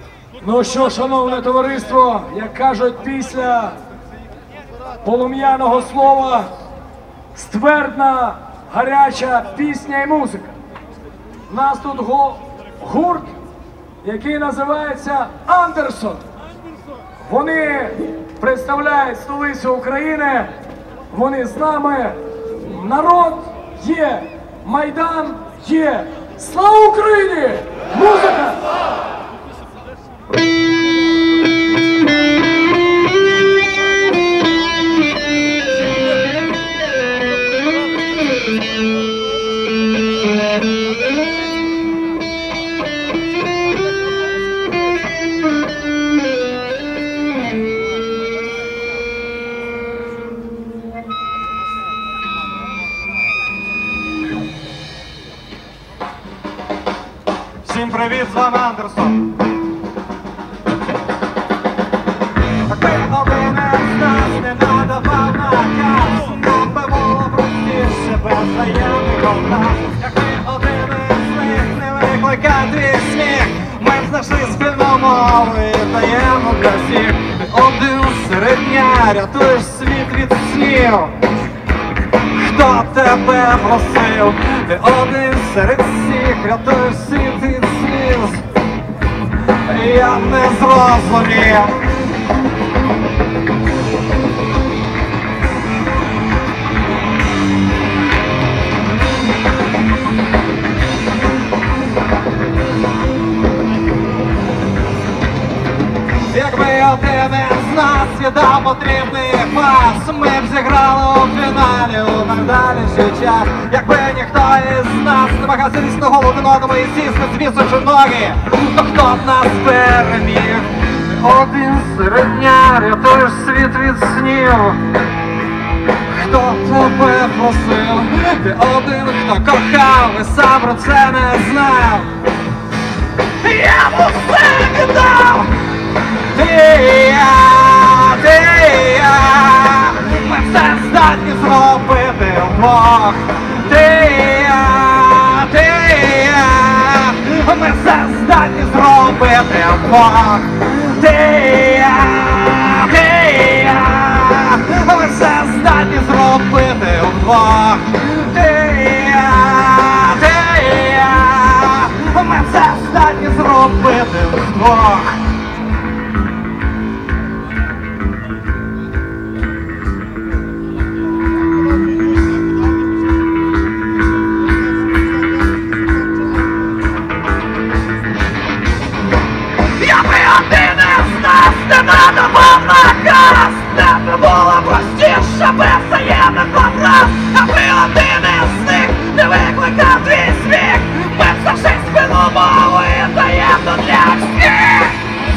S13: Ну що, шановне товариство, як кажуть, після полум'яного слова ствердна, гаряча пісня і музика. У нас тут гурт, який називається «Андерсон». Вони представляють столицю України, вони з нами. Народ є, Майдан є. Слава Україні! Музика!
S1: Всім привіт, з вами Андерсон. Якби один із нас не надавав наказ, нам би було простіше без взаємних образ. Якби один із них не викликав твій сміх, ми б знайшли спільну мову і даємо для всіх. Ти один серед дня рятуєш світ від снів. Хто тебе просив? Ти один серед всіх рятуєш світ від сліз. Я не зрозумів. Якби один із нас віддав потрібний пас, ми б зіграли у фіналі у найдальший час. Якби ніхто із нас не намагався лізти на голову один одному і сісти, звісивши ноги, то хто б нас переміг? Ти один серед дня рятуєш світ від снів. Хто тебе просив? Ти один, хто кохав і сам про це не знав. Я б усе віддав. Ти і я, ти і я, ми все здатні зробити вдвох. Ти і я, ти і я, ми все здатні зробити вдвох. Ти і я, ти і я, ми все здатні зробити вдвох. Ти і я, ти і я, ми все здатні зробити вдвох. Тебе було простіше без взаємних образ, аби один із них не викликав твій сміх. Ми завжди спільну мову і таємно для всіх.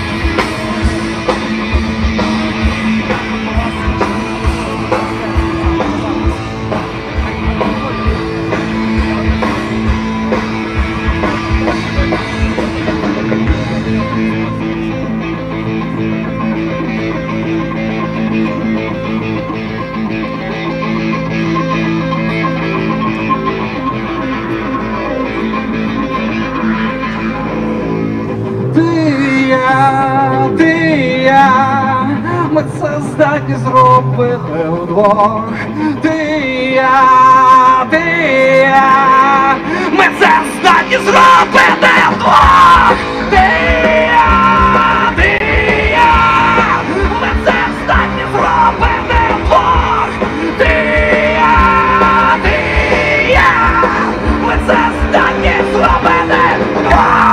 S1: Ми це здатні зробити вдвох. Ти і я, ти і я, ми це здатні зробити вдвох. Ти і я, ти і я, ми це здатні зробити вдвох. Ти і я, ти і я, ми це здатні зробити вдвох.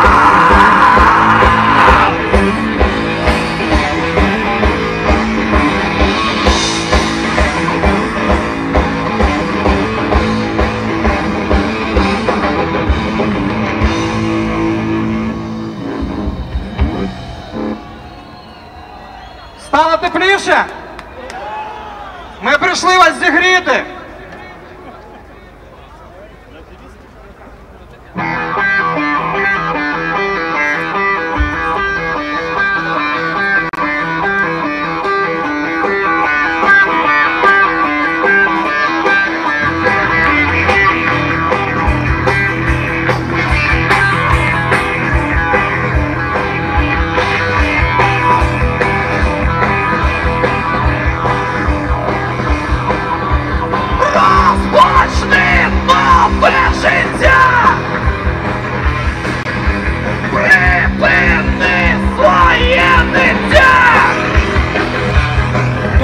S1: Стало тепліше? Ми прийшли вас зігріти.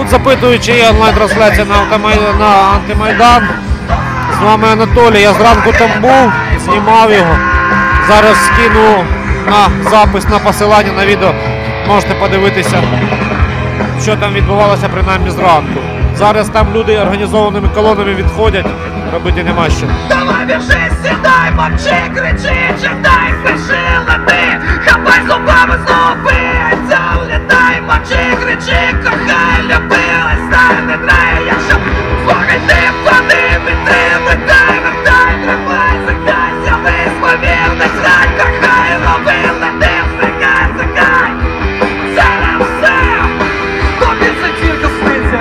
S15: Тут запитують, чи є онлайн-трансляція на, Антимай- на Антимайдан. З вами Анатолій. Я зранку там був, знімав його. Зараз скину на запис, на посилання на відео. Можете подивитися, що там відбувалося принаймні зранку. Зараз там люди організованими колонами відходять, робити нема що.
S12: Давай біжи, сідай, мовчи, кричи, читай, пиши, лети, хапай зубами знову биться, влітай, мовчи, кричи, кохай, люби, листай, не драй, якщо слухай ти, впади, біти, битай, вертай, тримай, загайся, весь повір, не зрай, кохай, лови, лети, зникай, зникай, зараз все, тобі це тільки сниться.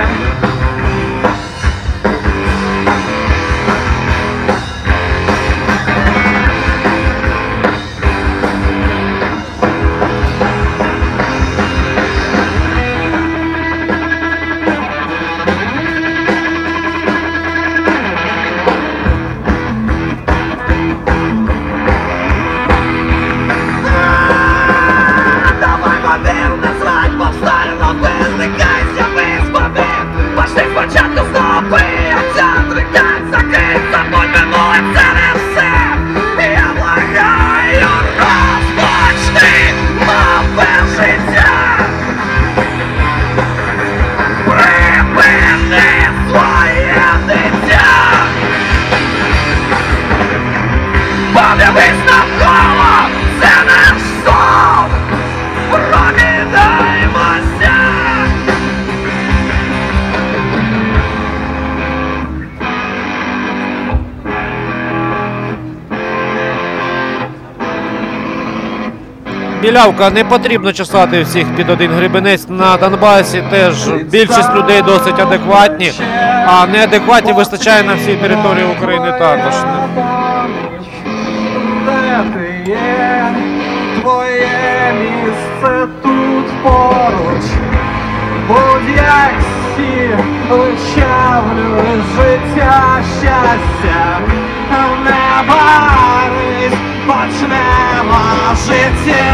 S12: Спочатку знову ця трикать, закрить, забудь минуле, це не все. Я благаю, розпочни нове життя. Припини своє дитя. Подивись навколо, це наш сон. Прокидаємося.
S15: Білявка, не потрібно чесати всіх під один гребенець. На Донбасі теж більшість людей досить адекватні, а неадекватні вистачає на всій території України також.
S12: Де ти є? Твоє місце тут поруч. Будь-як всі вичавлює життя, щастя. Не барись, почнемо життя.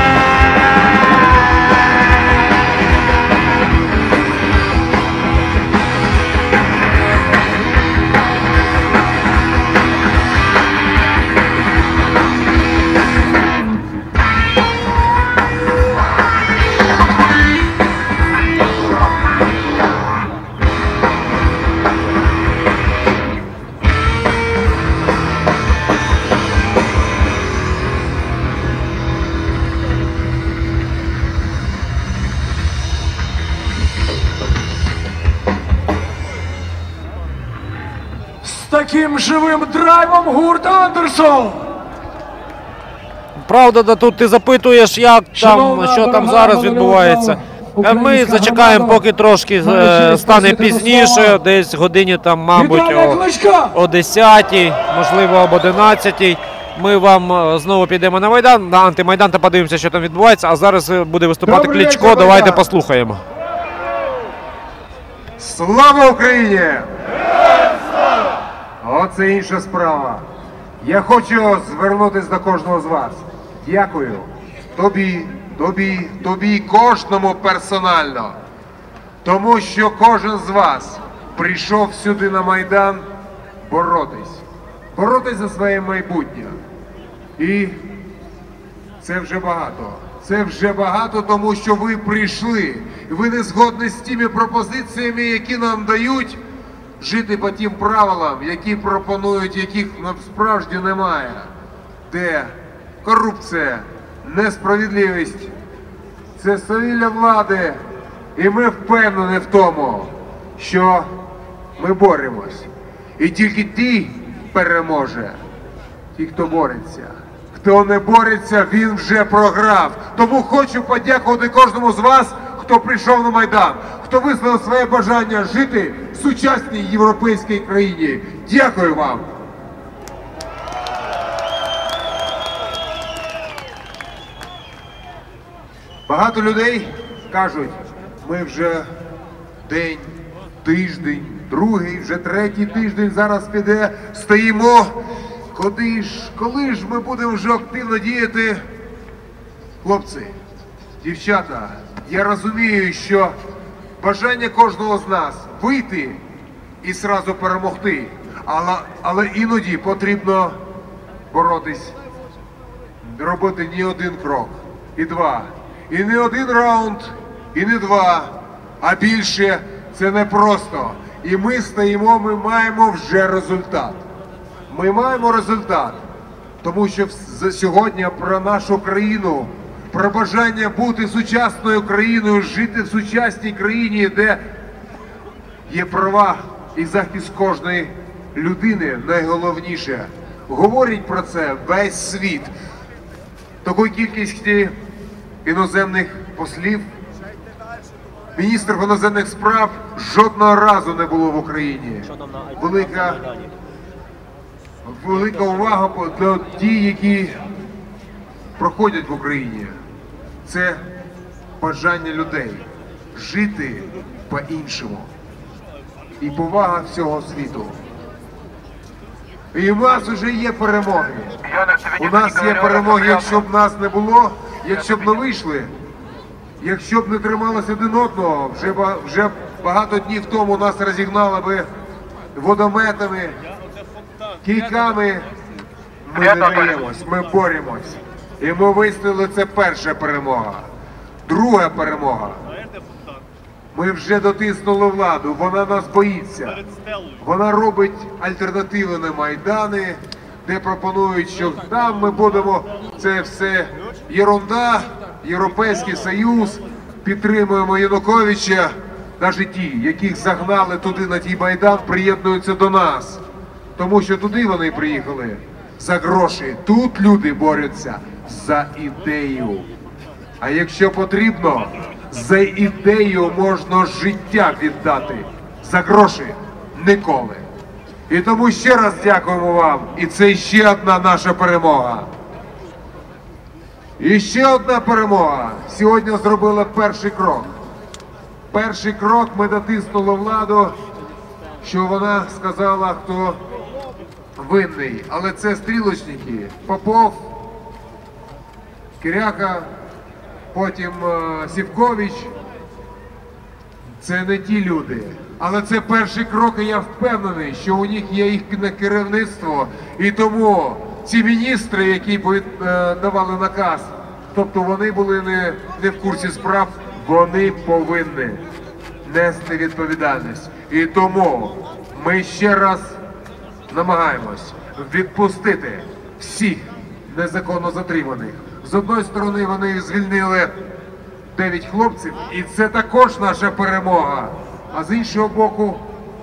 S13: Таким живим драйвом гурт Андерсон.
S15: Правда, да, тут ти запитуєш, як там,
S13: Шановна
S15: що там
S13: дорога
S15: зараз
S13: молода
S15: відбувається. А ми
S13: українська
S15: зачекаємо,
S13: громада.
S15: поки трошки е,
S13: Має
S15: стане
S13: честь
S15: пізніше,
S13: слова.
S15: десь годині там, мабуть,
S13: Віталія
S15: о,
S13: Кличка.
S15: о десятій, можливо, об одинадцятій. Ми вам е, знову підемо на Майдан, на Антимайдан та подивимося, що там відбувається. А зараз е, буде виступати
S11: Добрий
S15: Кличко,
S11: вечір,
S15: давайте
S11: Майдан.
S15: послухаємо.
S11: Слава Україні! Оце інша справа. Я хочу звернутися до кожного з вас. Дякую. Тобі, тобі, тобі, кожному персонально. Тому що кожен з вас прийшов сюди на Майдан боротись. Боротись за своє майбутнє. І це вже багато. Це вже багато, тому що ви прийшли. І ви не згодні з тими пропозиціями, які нам дають, жити по тим правилам, які пропонують, яких насправді немає. Де корупція, несправедливість, це свавілля влади. І ми впевнені в тому, що ми боремось. І тільки ті переможе, ті, хто бореться. Хто не бореться, він вже програв. Тому хочу подякувати кожному з вас, хто прийшов на Майдан, хто висловив своє бажання жити в сучасній європейській країні. Дякую вам! Багато людей кажуть, ми вже день, тиждень, другий, вже третій тиждень зараз піде, стоїмо. Коли ж, коли ж ми будемо вже активно діяти? Хлопці, дівчата, я розумію, що
S16: бажання кожного з нас вийти і зразу перемогти. Але, але іноді потрібно боротись, робити не один крок, і два. І не один раунд, і не два, а більше. Це непросто. І ми стоїмо, ми маємо вже результат. Ми маємо результат. Тому що сьогодні про нашу країну, про бажання бути сучасною країною, жити в сучасній країні, де є права і захист кожної людини, найголовніше. Говорить про це весь світ. Такої кількості іноземних послів, міністрів іноземних справ жодного разу не було в Україні. Велика, велика увага для ті, які проходять в Україні. Це бажання людей жити по-іншому. І повага всього світу. І у нас вже є перемоги. У нас є перемоги, якщо б нас не було, якщо б не вийшли, якщо б не трималися один одного, вже, вже багато днів тому нас розігнали би водометами, кійками. Ми не даємось, ми боремось. І ми вистояли, це перша перемога. Друга перемога. Ми вже дотиснули владу, вона нас боїться. Вона робить альтернативні майдани, де пропонують, що там ми будемо, це все єрунда, Європейський Союз, підтримуємо Януковича. Навіть ті, яких загнали туди на тій майдан, приєднуються до нас. Тому що туди вони приїхали за гроші. Тут люди борються за ідею. А якщо потрібно, за ідею можна життя віддати. За гроші ніколи. І тому ще раз дякуємо вам. І це ще одна наша перемога. І ще одна перемога. Сьогодні зробили перший крок. Перший крок ми дотиснули владу, що вона сказала, хто винний. Але це стрілочники. Попов, Киряка, потім е, Сівкович. Це не ті люди. Але це перший крок, і я впевнений, що у них є їхнє керівництво. І тому ці міністри, які е, давали наказ, тобто вони були не, не в курсі справ, вони повинні нести відповідальність. І тому ми ще раз намагаємось відпустити всіх незаконно затриманих. З одної сторони, вони звільнили дев'ять хлопців, і це також наша перемога. А з іншого боку,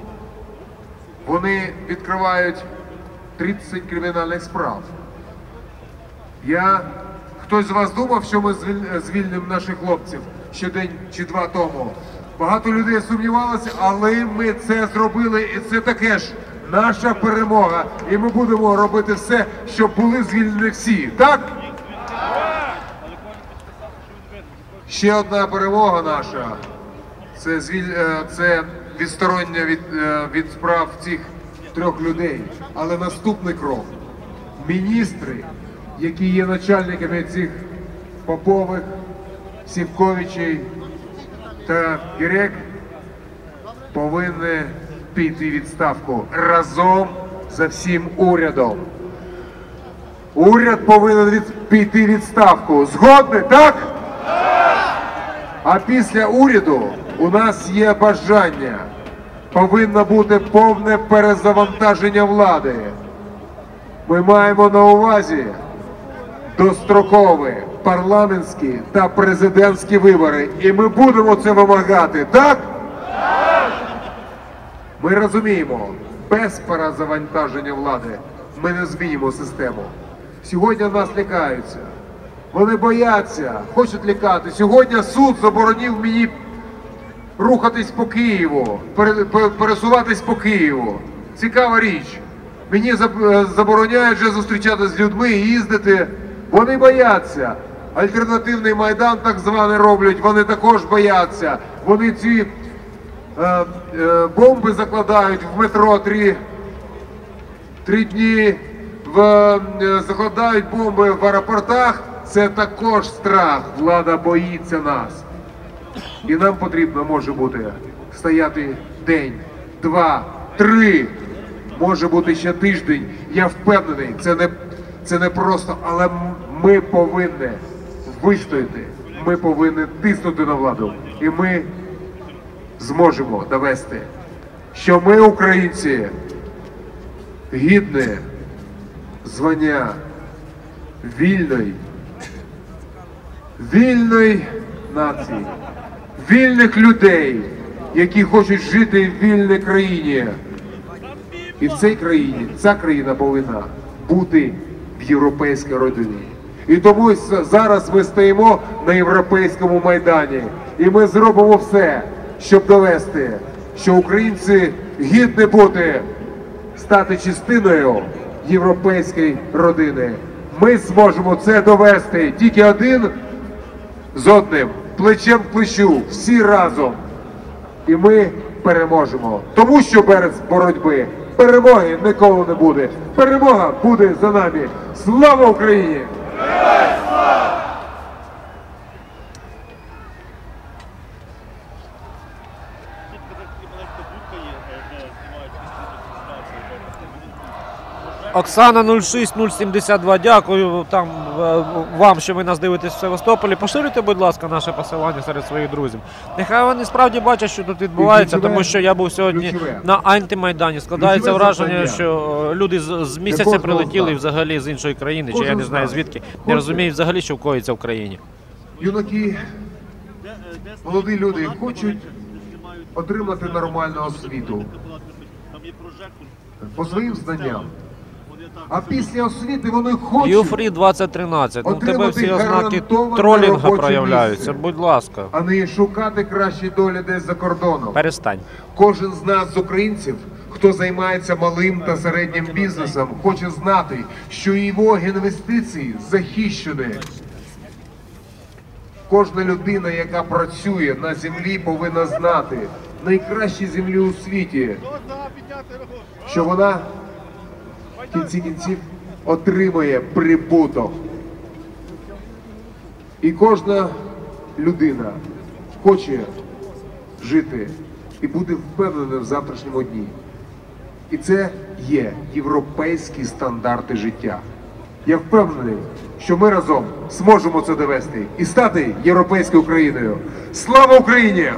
S16: вони відкривають тридцять кримінальних справ. Я... Хтось з вас думав, що ми звільнимо наших хлопців ще день чи два тому? Багато людей сумнівалося, але ми це зробили, і це таке ж наша перемога. І ми будемо робити все, щоб були звільнені всі. Так? Ще одна перемога наша – це, звіль... це відсторонення від, від справ цих трьох людей. Але наступний крок – міністри, які є начальниками цих Попових, Сівковичей та Кирек, повинні піти відставку разом за всім урядом. Уряд повинен від... піти відставку. Згодні, так? А після уряду у нас є бажання. Повинно бути повне перезавантаження влади. Ми маємо на увазі дострокові парламентські та президентські вибори. І ми будемо це вимагати, так? Ми розуміємо, без перезавантаження влади ми не змінимо систему. Сьогодні нас лякаються. Вони бояться, хочуть лякати. Сьогодні суд заборонив мені рухатись по Києву, пересуватись по Києву. Цікава річ. Мені забороняють вже зустрічатися з людьми і їздити. Вони бояться. Альтернативний майдан так званий роблять, вони також бояться. Вони ці е, е, бомби закладають в метро три, три дні, в, е, закладають бомби в аеропортах. Це також страх. Влада боїться нас. І нам потрібно, може бути, стояти день, два, три, може бути ще тиждень. Я впевнений, це не, це не просто, але ми повинні вистояти, ми повинні тиснути на владу. І ми зможемо довести, що ми, українці, гідне звання вільної, вільної нації, вільних людей, які хочуть жити в вільній країні. І в цій країні, ця країна повинна бути в європейській родині. І тому зараз ми стоїмо на європейському майдані. І ми зробимо все, щоб довести, що українці гідні бути, стати частиною європейської родини. Ми зможемо це довести тільки один з одним, плечем в плечу, всі разом. І ми переможемо. Тому що без боротьби перемоги ніколи не буде. Перемога буде за нами. Слава Україні!
S15: Оксана нуль шість нуль сімдесят два, дякую там е, вам, що ви нас дивитесь в Севастополі. Поширюйте, будь ласка, наше посилання серед своїх друзів. Нехай вони справді бачать, що тут відбувається, тому що я був сьогодні на антимайдані. Складається враження, що люди з, з місяця прилетіли взагалі з іншої країни, чи я не знаю звідки, не розуміють взагалі, що вкоїться в країні.
S16: Юнаки, молоді люди хочуть отримати нормальну освіту по своїм знанням. А після освіти вони хочуть
S15: Юфрі двадцять тринадцять, ну в тебе всі ознаки
S16: гарантоване
S15: тролінга
S16: робоче
S15: проявляються,
S16: місце,
S15: будь ласка.
S16: а не шукати кращі долі десь за кордоном.
S15: Перестань.
S16: Кожен з нас, з українців, хто займається малим та середнім бізнесом, хоче знати, що його інвестиції захищені. Кожна людина, яка працює на землі, повинна знати, найкращі землі у світі, що вона в кінці кінців отримує прибуток. І кожна людина хоче жити і бути впевнена в завтрашньому дні. І це є європейські стандарти життя. Я впевнений, що ми разом зможемо це довести і стати європейською країною. Слава Україні!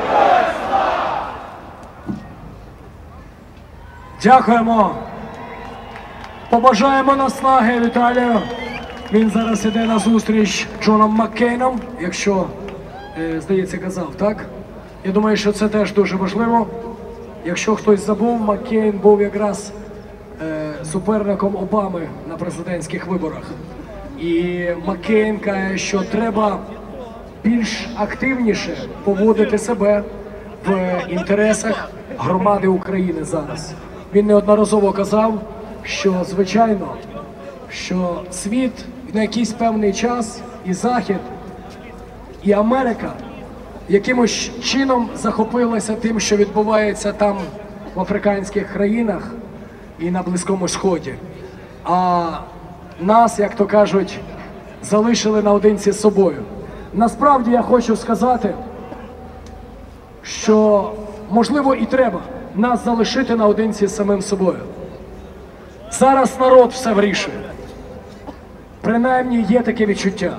S13: Дякуємо. Побажаємо наснаги Віталію. Він зараз іде на зустріч Джоном Маккейном, якщо, е, здається, казав, так? Я думаю, що це теж дуже важливо. Якщо хтось забув, Маккейн був якраз е, суперником Обами на президентських виборах. І Маккейн каже, що треба більш активніше поводити себе в інтересах громади України зараз. Він неодноразово казав, що, звичайно, що світ на якийсь певний час і Захід, і Америка якимось чином захопилася тим, що відбувається там в африканських країнах і на Близькому Сході. А нас, як то кажуть, залишили наодинці з собою. Насправді я хочу сказати, що можливо і треба нас залишити наодинці з самим собою. Зараз народ все вирішує. Принаймні є таке відчуття.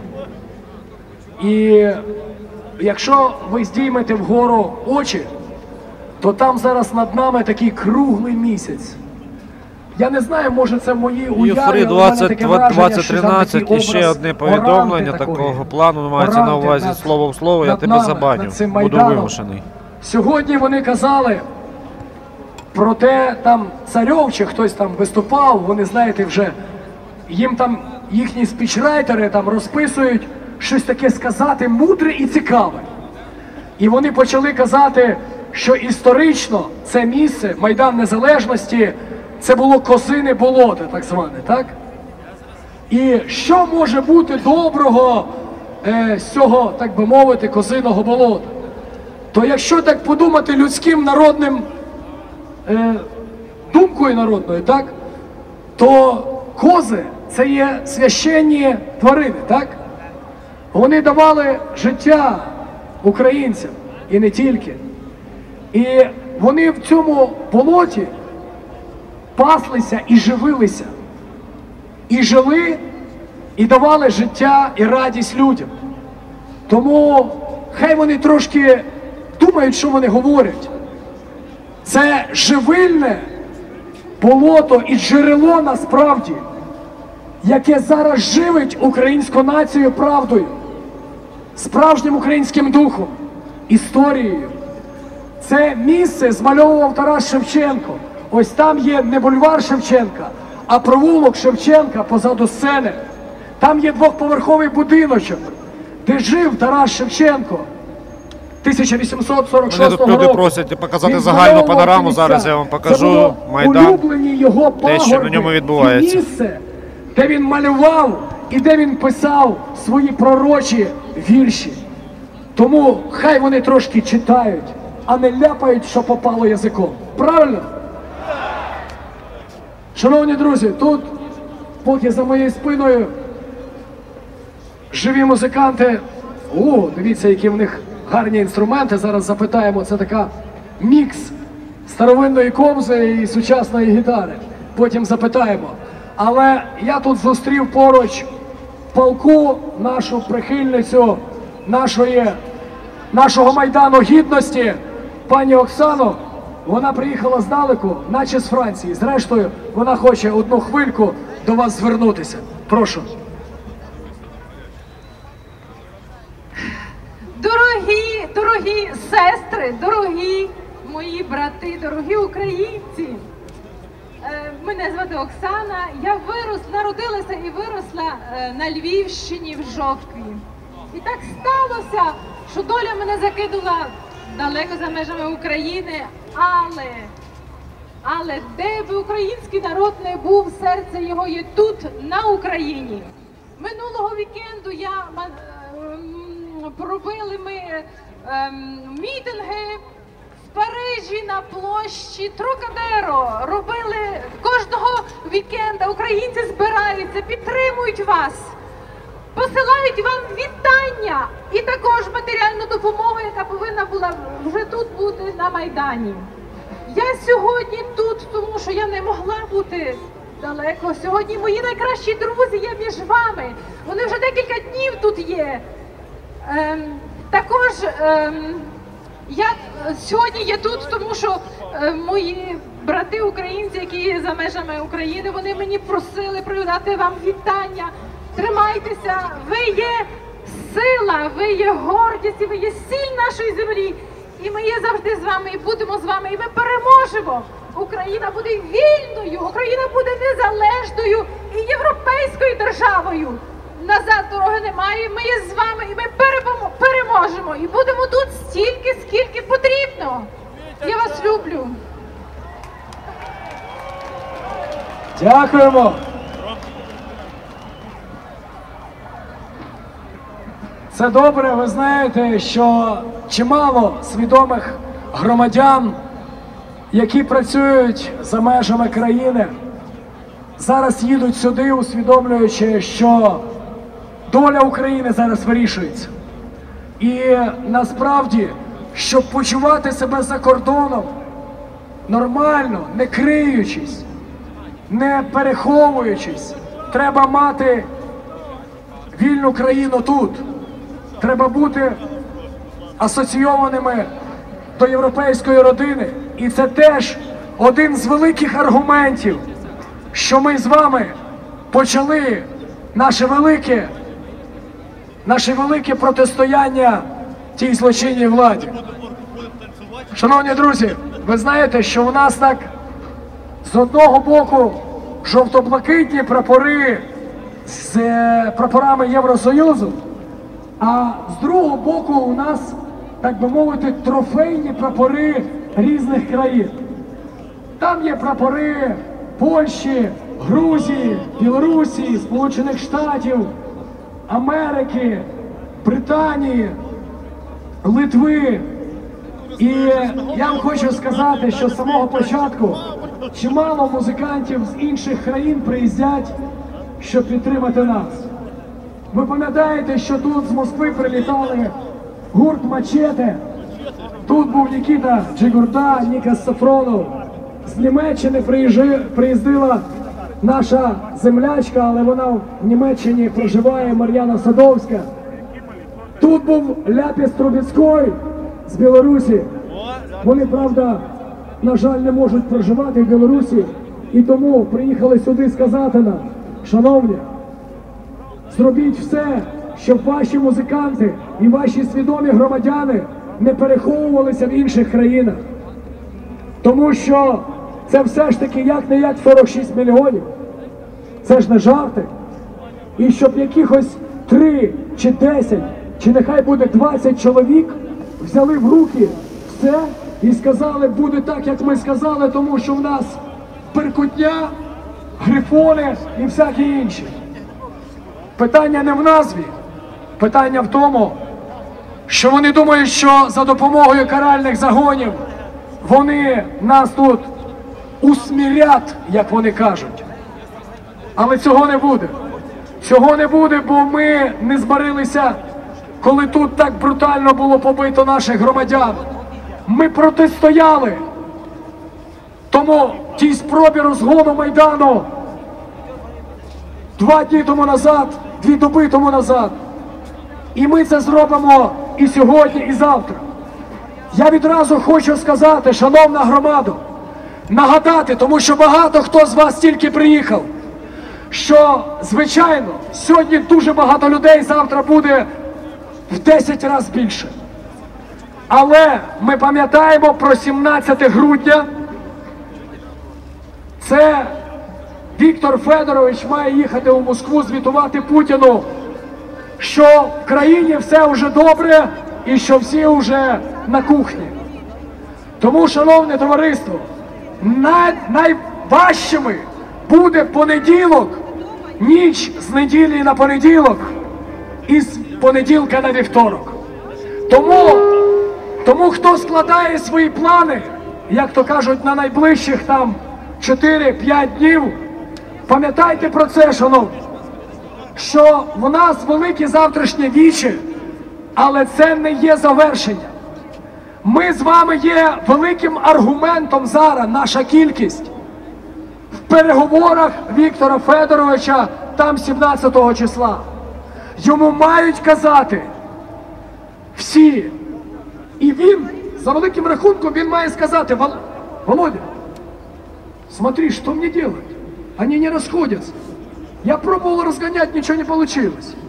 S13: І якщо ви здіймете вгору очі, то там зараз над нами такий круглий місяць. Я не знаю, може це в моїй уяві,
S15: Юфрі
S13: але в мене таке враження,
S15: двадцять
S13: що там
S15: тринадцять
S13: такий
S15: і ще
S13: образ
S15: одне повідомлення
S13: оранти
S15: такого
S13: такої.
S15: плану, мається на
S13: Оранти
S15: увазі
S13: над-
S15: слово в слово, я
S13: над
S15: тебе
S13: нами,
S15: забаню,
S13: над цим
S15: буду
S13: Майданом.
S15: вимушений.
S13: Сьогодні вони казали про те, там Царьов чи хтось там виступав, вони, знаєте, вже їм там їхні спічрайтери там розписують щось таке сказати мудре і цікаве. І вони почали казати, що історично це місце, Майдан Незалежності, це було Козине болото, так зване, так? І що може бути доброго е, з цього, так би мовити, Козиного болота? То якщо так подумати людським народним е, думкою народною, так? То кози це є священні тварини, так? Вони давали життя українцям, і не тільки. І вони в цьому болоті паслися і живилися. І жили, і давали життя і радість людям. Тому хай вони трошки думають, що вони говорять. Це живильне болото і джерело насправді, яке зараз живить українську націю правдою, справжнім українським духом, історією. Це місце змальовував Тарас Шевченко. Ось там є не бульвар Шевченка, а провулок Шевченка позаду сцени. Там є двохповерховий будиночок, де жив Тарас Шевченко тисяча вісімсот сорок шостого року.
S15: Мене тут люди просять показати загальну панораму, зараз я вам покажу Майдан,
S13: його
S15: те, що на ньому відбувається.
S13: Місце, де він малював і де він писав свої пророчі вірші. Тому хай вони трошки читають, а не ляпають, що попало язиком. Правильно? Шановні друзі, тут, поки за моєю спиною живі музиканти. О, дивіться, які в них гарні інструменти. Зараз запитаємо, це така мікс старовинної кобзи і сучасної гітари. Потім запитаємо. Але я тут зустрів поруч полку, нашу прихильницю нашої, нашого Майдану Гідності, пані Оксану. Вона приїхала здалеку, наче з Франції. Зрештою, вона хоче одну хвильку до вас звернутися. Прошу.
S17: Дорогі, дорогі сестри, дорогі мої брати, дорогі українці. Мене звати Оксана. Я вирос, народилася і виросла на Львівщині в Жовкві. І так сталося, що доля мене закинула далеко за межами України, але, але де би український народ не був, серце його є тут, на Україні. Минулого вікенду я, пробили ми ем, мітинги в Парижі на площі Трокадеро. Робили кожного вікенда, українці збираються, підтримують вас. Посилають вам вітання і також матеріальну допомогу, яка повинна була вже тут бути на Майдані. Я сьогодні тут, тому що я не могла бути далеко. Сьогодні мої найкращі друзі є між вами. Вони вже декілька днів тут є. Ем, також ем, я сьогодні є тут, тому що ем, мої брати українці, які є за межами України, вони мені просили передати вам вітання. Тримайтеся, ви є сила, ви є гордість, і ви є сіль нашої землі. І ми є завжди з вами, і будемо з вами, і ми переможемо. Україна буде вільною, Україна буде незалежною і європейською державою. Назад дороги немає, ми є з вами, і ми переможемо. І будемо тут стільки, скільки потрібно. Я вас люблю.
S13: Дякуємо. Це добре, ви знаєте, що чимало свідомих громадян, які працюють за межами країни, зараз їдуть сюди, усвідомлюючи, що доля України зараз вирішується. І насправді, щоб почувати себе за кордоном нормально, не криючись, не переховуючись, треба мати вільну країну тут. Треба бути асоційованими до європейської родини. І це теж один з великих аргументів, що ми з вами почали наше велике, наше велике протистояння тій злочинній владі. Шановні друзі, ви знаєте, що у нас так з одного боку жовто-блакитні прапори з прапорами Євросоюзу, а з другого боку у нас, так би мовити, трофейні прапори різних країн. Там є прапори Польщі, Грузії, Білорусі, Сполучених Штатів, Америки, Британії, Литви. І я вам хочу сказати, що з самого початку чимало музикантів з інших країн приїздять, щоб підтримати нас. Ви пам'ятаєте, що тут з Москви прилітали гурт «Мачете». Тут був Нікіта Джигурда, Ніка Сафронов. З Німеччини приїжджи- приїздила наша землячка, але вона в Німеччині проживає, Мар'яна Садовська. Тут був Ляпіс Трубецький з Білорусі. Вони, правда, на жаль, не можуть проживати в Білорусі, і тому приїхали сюди сказати нам: шановні, зробіть все, щоб ваші музиканти і ваші свідомі громадяни не переховувалися в інших країнах. Тому що це все ж таки як-не як сорок шість мільйонів. Це ж не жарти. І щоб якихось три чи десять, чи нехай буде двадцять чоловік взяли в руки все і сказали, буде так, як ми сказали, тому що в нас перкутня, грифони і всякі інші. Питання не в назві, питання в тому, що вони думають, що за допомогою каральних загонів вони нас тут усмірять, як вони кажуть. Але цього не буде. Цього не буде, бо ми не збарилися, коли тут так брутально було побито наших громадян. Ми протистояли тому тій спробі розгону Майдану два дні тому назад, дві доби тому назад. І ми це зробимо і сьогодні, і завтра. Я відразу хочу сказати, шановна громада, нагадати, тому що багато хто з вас тільки приїхав, що, звичайно, сьогодні дуже багато людей, завтра буде в десять разів більше. Але ми пам'ятаємо про сімнадцяте грудня. Це Віктор Федорович має їхати у Москву звітувати Путіну, що в країні все вже добре і що всі вже на кухні. Тому, шановне товариство, най, найважчими буде понеділок, ніч з неділі на понеділок і з понеділка на вівторок. Тому, тому хто складає свої плани, як то кажуть, на найближчих там чотири-п'ять днів, пам'ятайте про це, шановні, що в нас велике завтрашнє віче, але це не є завершення. Ми з вами є великим аргументом зараз, наша кількість. В переговорах Віктора Федоровича там сімнадцятого числа. Йому мають казати всі. І він, за великим рахунком, він має сказати: Володя, смотри, что мне делать? Они не расходятся. Я пробував розганяти, нічого не вийшло.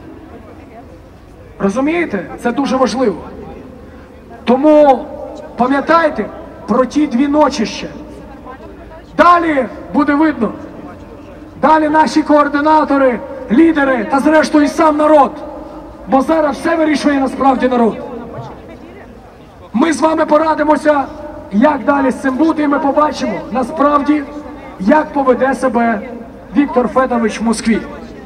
S13: Розумієте? Це дуже важливо. Тому пам'ятайте про ті дві ночі ще. Далі буде видно. Далі наші координатори, лідери та зрештою і сам народ. Бо зараз все вирішує насправді народ. Ми з вами порадимося, як далі з цим бути, і ми побачимо насправді, як поведе себе Віктор Федорович в Москві.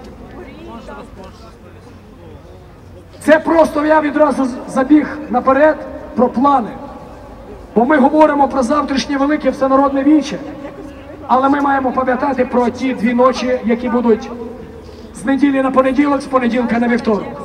S13: Це просто я відразу забіг наперед про плани. Бо ми говоримо про завтрашнє велике всенародне віче, але ми маємо пам'ятати про ті дві ночі, які будуть з неділі на понеділок, з понеділка на вівторок.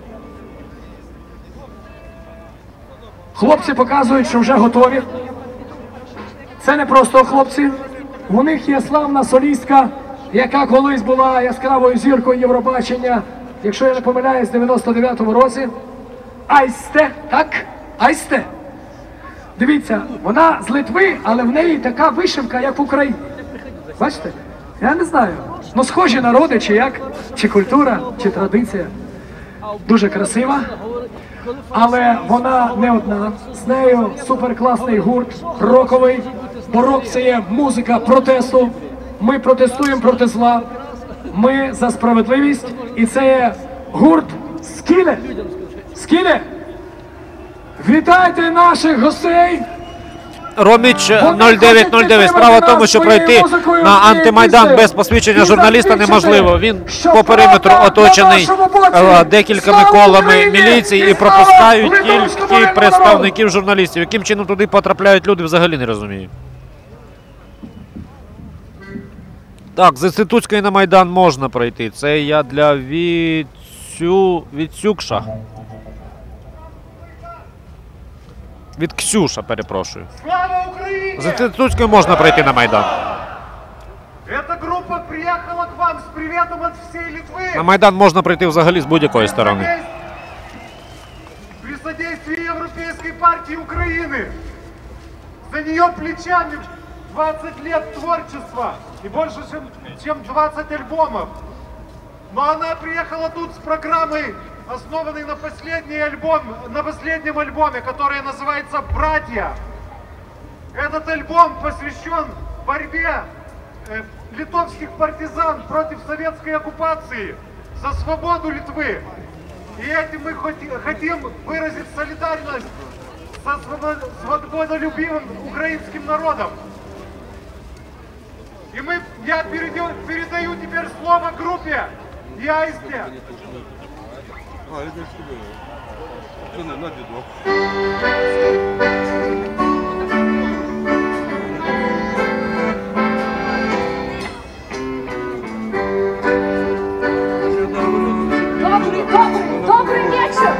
S13: Хлопці показують, що вже готові. Це не просто хлопці. У них є славна солістка, яка колись була яскравою зіркою Євробачення, якщо я не помиляюсь, в дев'яносто дев'ятому році. Айсте, так? Айсте. Дивіться, вона з Литви, але в неї така вишивка, як в Україні. Бачите? Я не знаю. Ну, схожі народи, чи як, чи культура, чи традиція. Дуже красива. Але вона не одна. З нею суперкласний гурт, роковий. Бо рок – це є музика протесту. Ми протестуємо проти зла. Ми за справедливість. І це є гурт «Скіле». «Скіле». Вітайте наших гостей!
S15: Роміч нуль дев'ять нуль дев'ять. Справа в тому, що пройти на антимайдан без посвідчення журналіста неможливо. Він по периметру оточений декількома колами міліції і пропускають тільки представників журналістів. Яким чином туди потрапляють люди, взагалі не розумію. Так, з Інститутської на Майдан можна пройти. Це я для Віцю... Віцюкша. Від Ксюша, перепрошую.
S1: Слава Україні!
S15: З Інститутської можна прийти на Майдан.
S1: Эта группа приехала к вам с приветом от всей Литвы.
S15: На Майдан можна прийти взагалі з будь-якої сторони.
S1: При содействии Европейской партии Украины. За нее плечами двадцать лет творчества и больше, чем, чем двадцать альбомов. Но она приехала тут с программой, основанной на, последний альбом, на последнем альбоме, который называется «Братья». Этот альбом посвящен борьбе э, литовских партизан против советской оккупации за свободу Литвы. И этим мы хотим выразить солидарность со свободолюбивым украинским народом. И мы, я передаю, передаю теперь слово группе Яйсте.
S9: А, это что было? Что на, на дедок?
S17: Добрый, добрый, добрый вечер!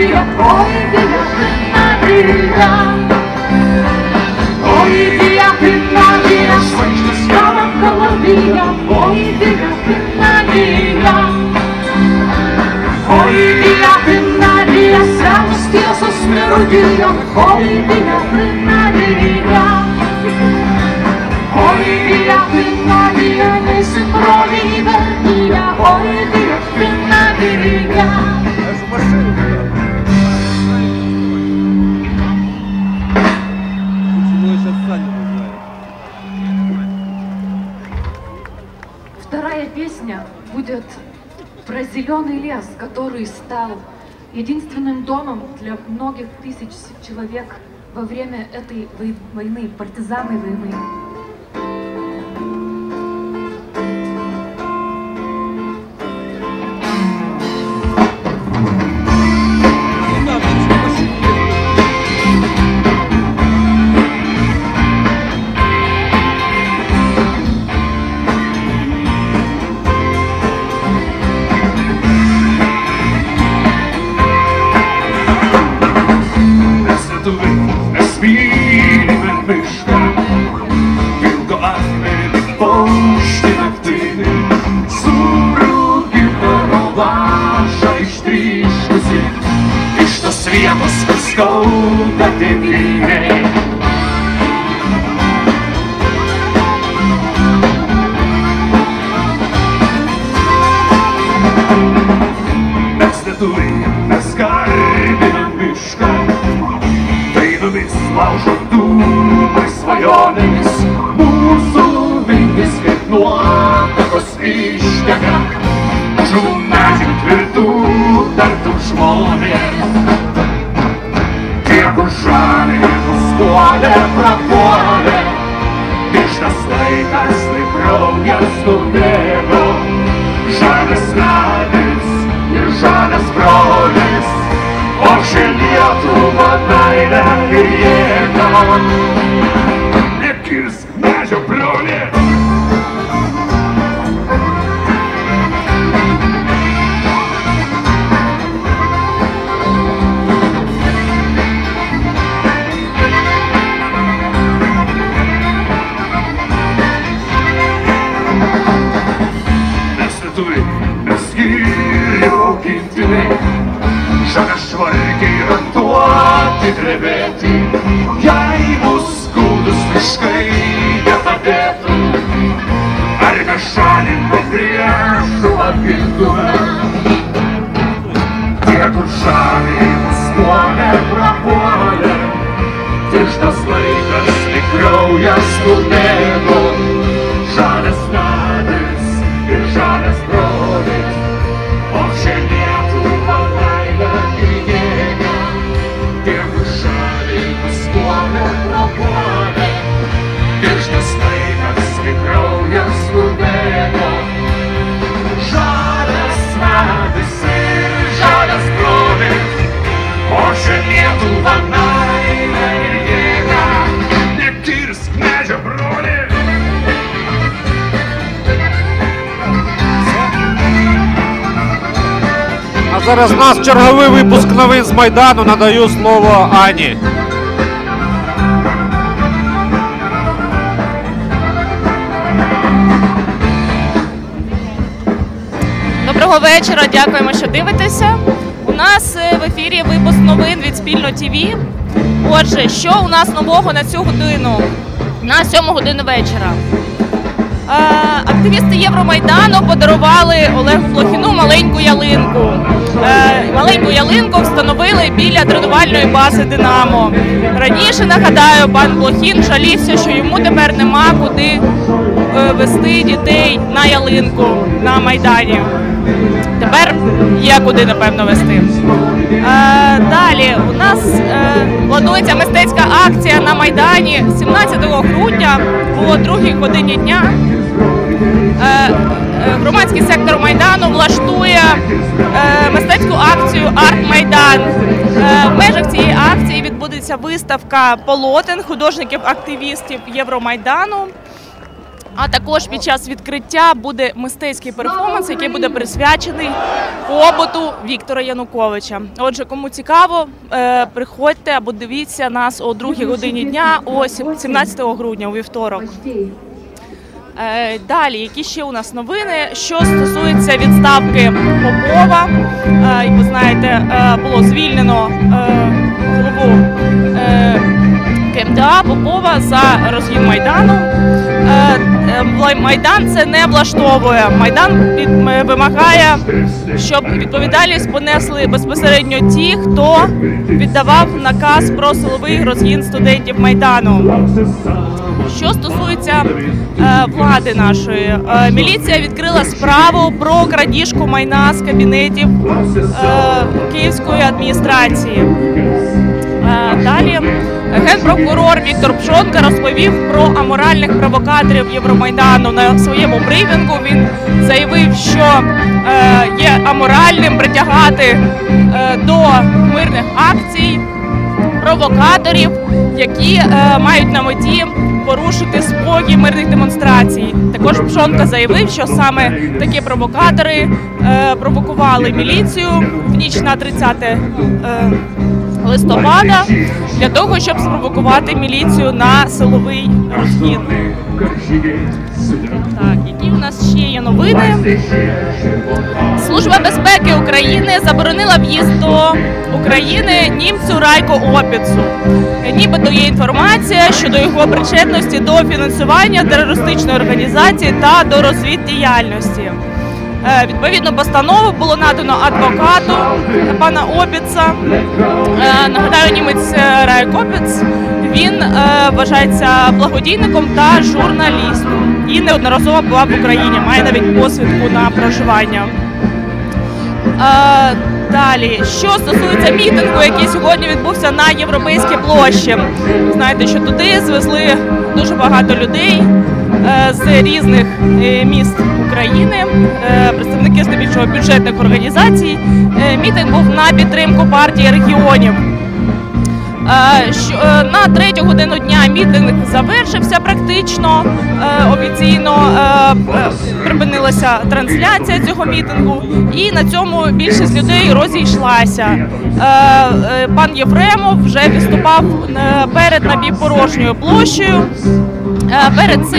S12: Dia, hoy día primavera. Hoy día primavera, солнце стало в голове. Hoy día primavera. Hoy día primavera, запустился с мелодией. Hoy día primavera. Hoy día primavera, не сыграли вернее. Hoy día primavera.
S14: Вторая песня будет про зеленый лес, который стал единственным домом для многих тысяч человек во время этой войны, партизанной войны.
S12: Skåda det vine. На статуи, на скарбе, на мішках Вийдові славжу думи свойонись Музу винні світнула так освіщення Жунатів тверду, тарту жмоне Кожаний у поле прополе, вічна слика сликров ясну небо, жане сладець і жане збродець, очі літу вода й нагрієна, не кірськ межу броні. Жана шварки рантуати тревети, я йому скуду слишкой я подету, аркашанин попряжу обидуа. Те куршаны с поля прополе, те, что слышали кровь ясну небо, жана сладец и жана сбродец, вообще нету волна. Вечно стоит свекровь ясну небо, жара сладости, жара сброды, больше нету волна и наверняка, не кирск межа брони.
S15: А зараз у нас черговий випуск новин з Майдану. Надаю слово Ані.
S18: Доброго вечора, дякуємо, що дивитеся. У нас в ефірі випуск новин від Спільно ТІВІ. Отже, що у нас нового на цю годину, на сьому годину вечора? Активісти Євромайдану подарували Олегу Блохіну маленьку ялинку. Маленьку ялинку встановили біля тренувальної бази «Динамо». Раніше, нагадаю, пан Блохін жалівся, що йому тепер нема куди вести дітей на ялинку на Майдані. Тепер є куди, напевно, вести. Далі у нас планується мистецька акція на Майдані сімнадцятого грудня о другій годині дня. Громадський сектор Майдану влаштує мистецьку акцію «Арт-Майдан». В межах цієї акції відбудеться виставка полотен художників-активістів Євромайдану. А також під час відкриття буде мистецький перформанс, який буде присвячений побуту Віктора Януковича. Отже, кому цікаво, приходьте або дивіться нас о другій годині дня, о сімнадцятого грудня, у вівторок. Далі, які ще у нас новини, що стосується відставки Попова. Як ви знаєте, було звільнено голову КМДА Попова за розгін Майдану. Майдан це не влаштовує. Майдан вимагає, щоб відповідальність понесли безпосередньо ті, хто віддавав наказ про силовий розгін студентів Майдану. Що стосується е, влади нашої, е, міліція відкрила справу про крадіжку майна з кабінетів е, Київської адміністрації. Е, далі генпрокурор Віктор Пшонка розповів про аморальних провокаторів Євромайдану на своєму брифінгу. Він заявив, що е, є аморальним притягати е, до мирних акцій провокаторів, які е, мають на меті порушити спокій мирних демонстрацій. Також Пшонка заявив, що саме такі провокатори е, провокували міліцію в ніч на тридцяте листопада для того, щоб спровокувати міліцію на силовий розгін. Так, які у нас ще є новини? Служба безпеки України заборонила в'їзд до України німцю Райко Опіцу. Нібито є інформація щодо його причетності до фінансування терористичної організації та до розвіддіяльності. Відповідну постанову було надано адвокату пана Опіца. Нагадаю, німець Райко Опіц, він вважається благодійником та журналістом і неодноразово була в Україні, має навіть посвідку на проживання. Далі, що стосується мітингу, який сьогодні відбувся на Європейській площі. Знаєте, що туди звезли дуже багато людей з різних міст України, представники здебільшого бюджетних організацій. Мітинг був на підтримку партії регіонів. На третю годину дня мітинг завершився практично, офіційно припинилася трансляція цього мітингу і на цьому більшість людей розійшлася. Пан Єфремов вже виступав перед напівпорожньою площею. Перед цим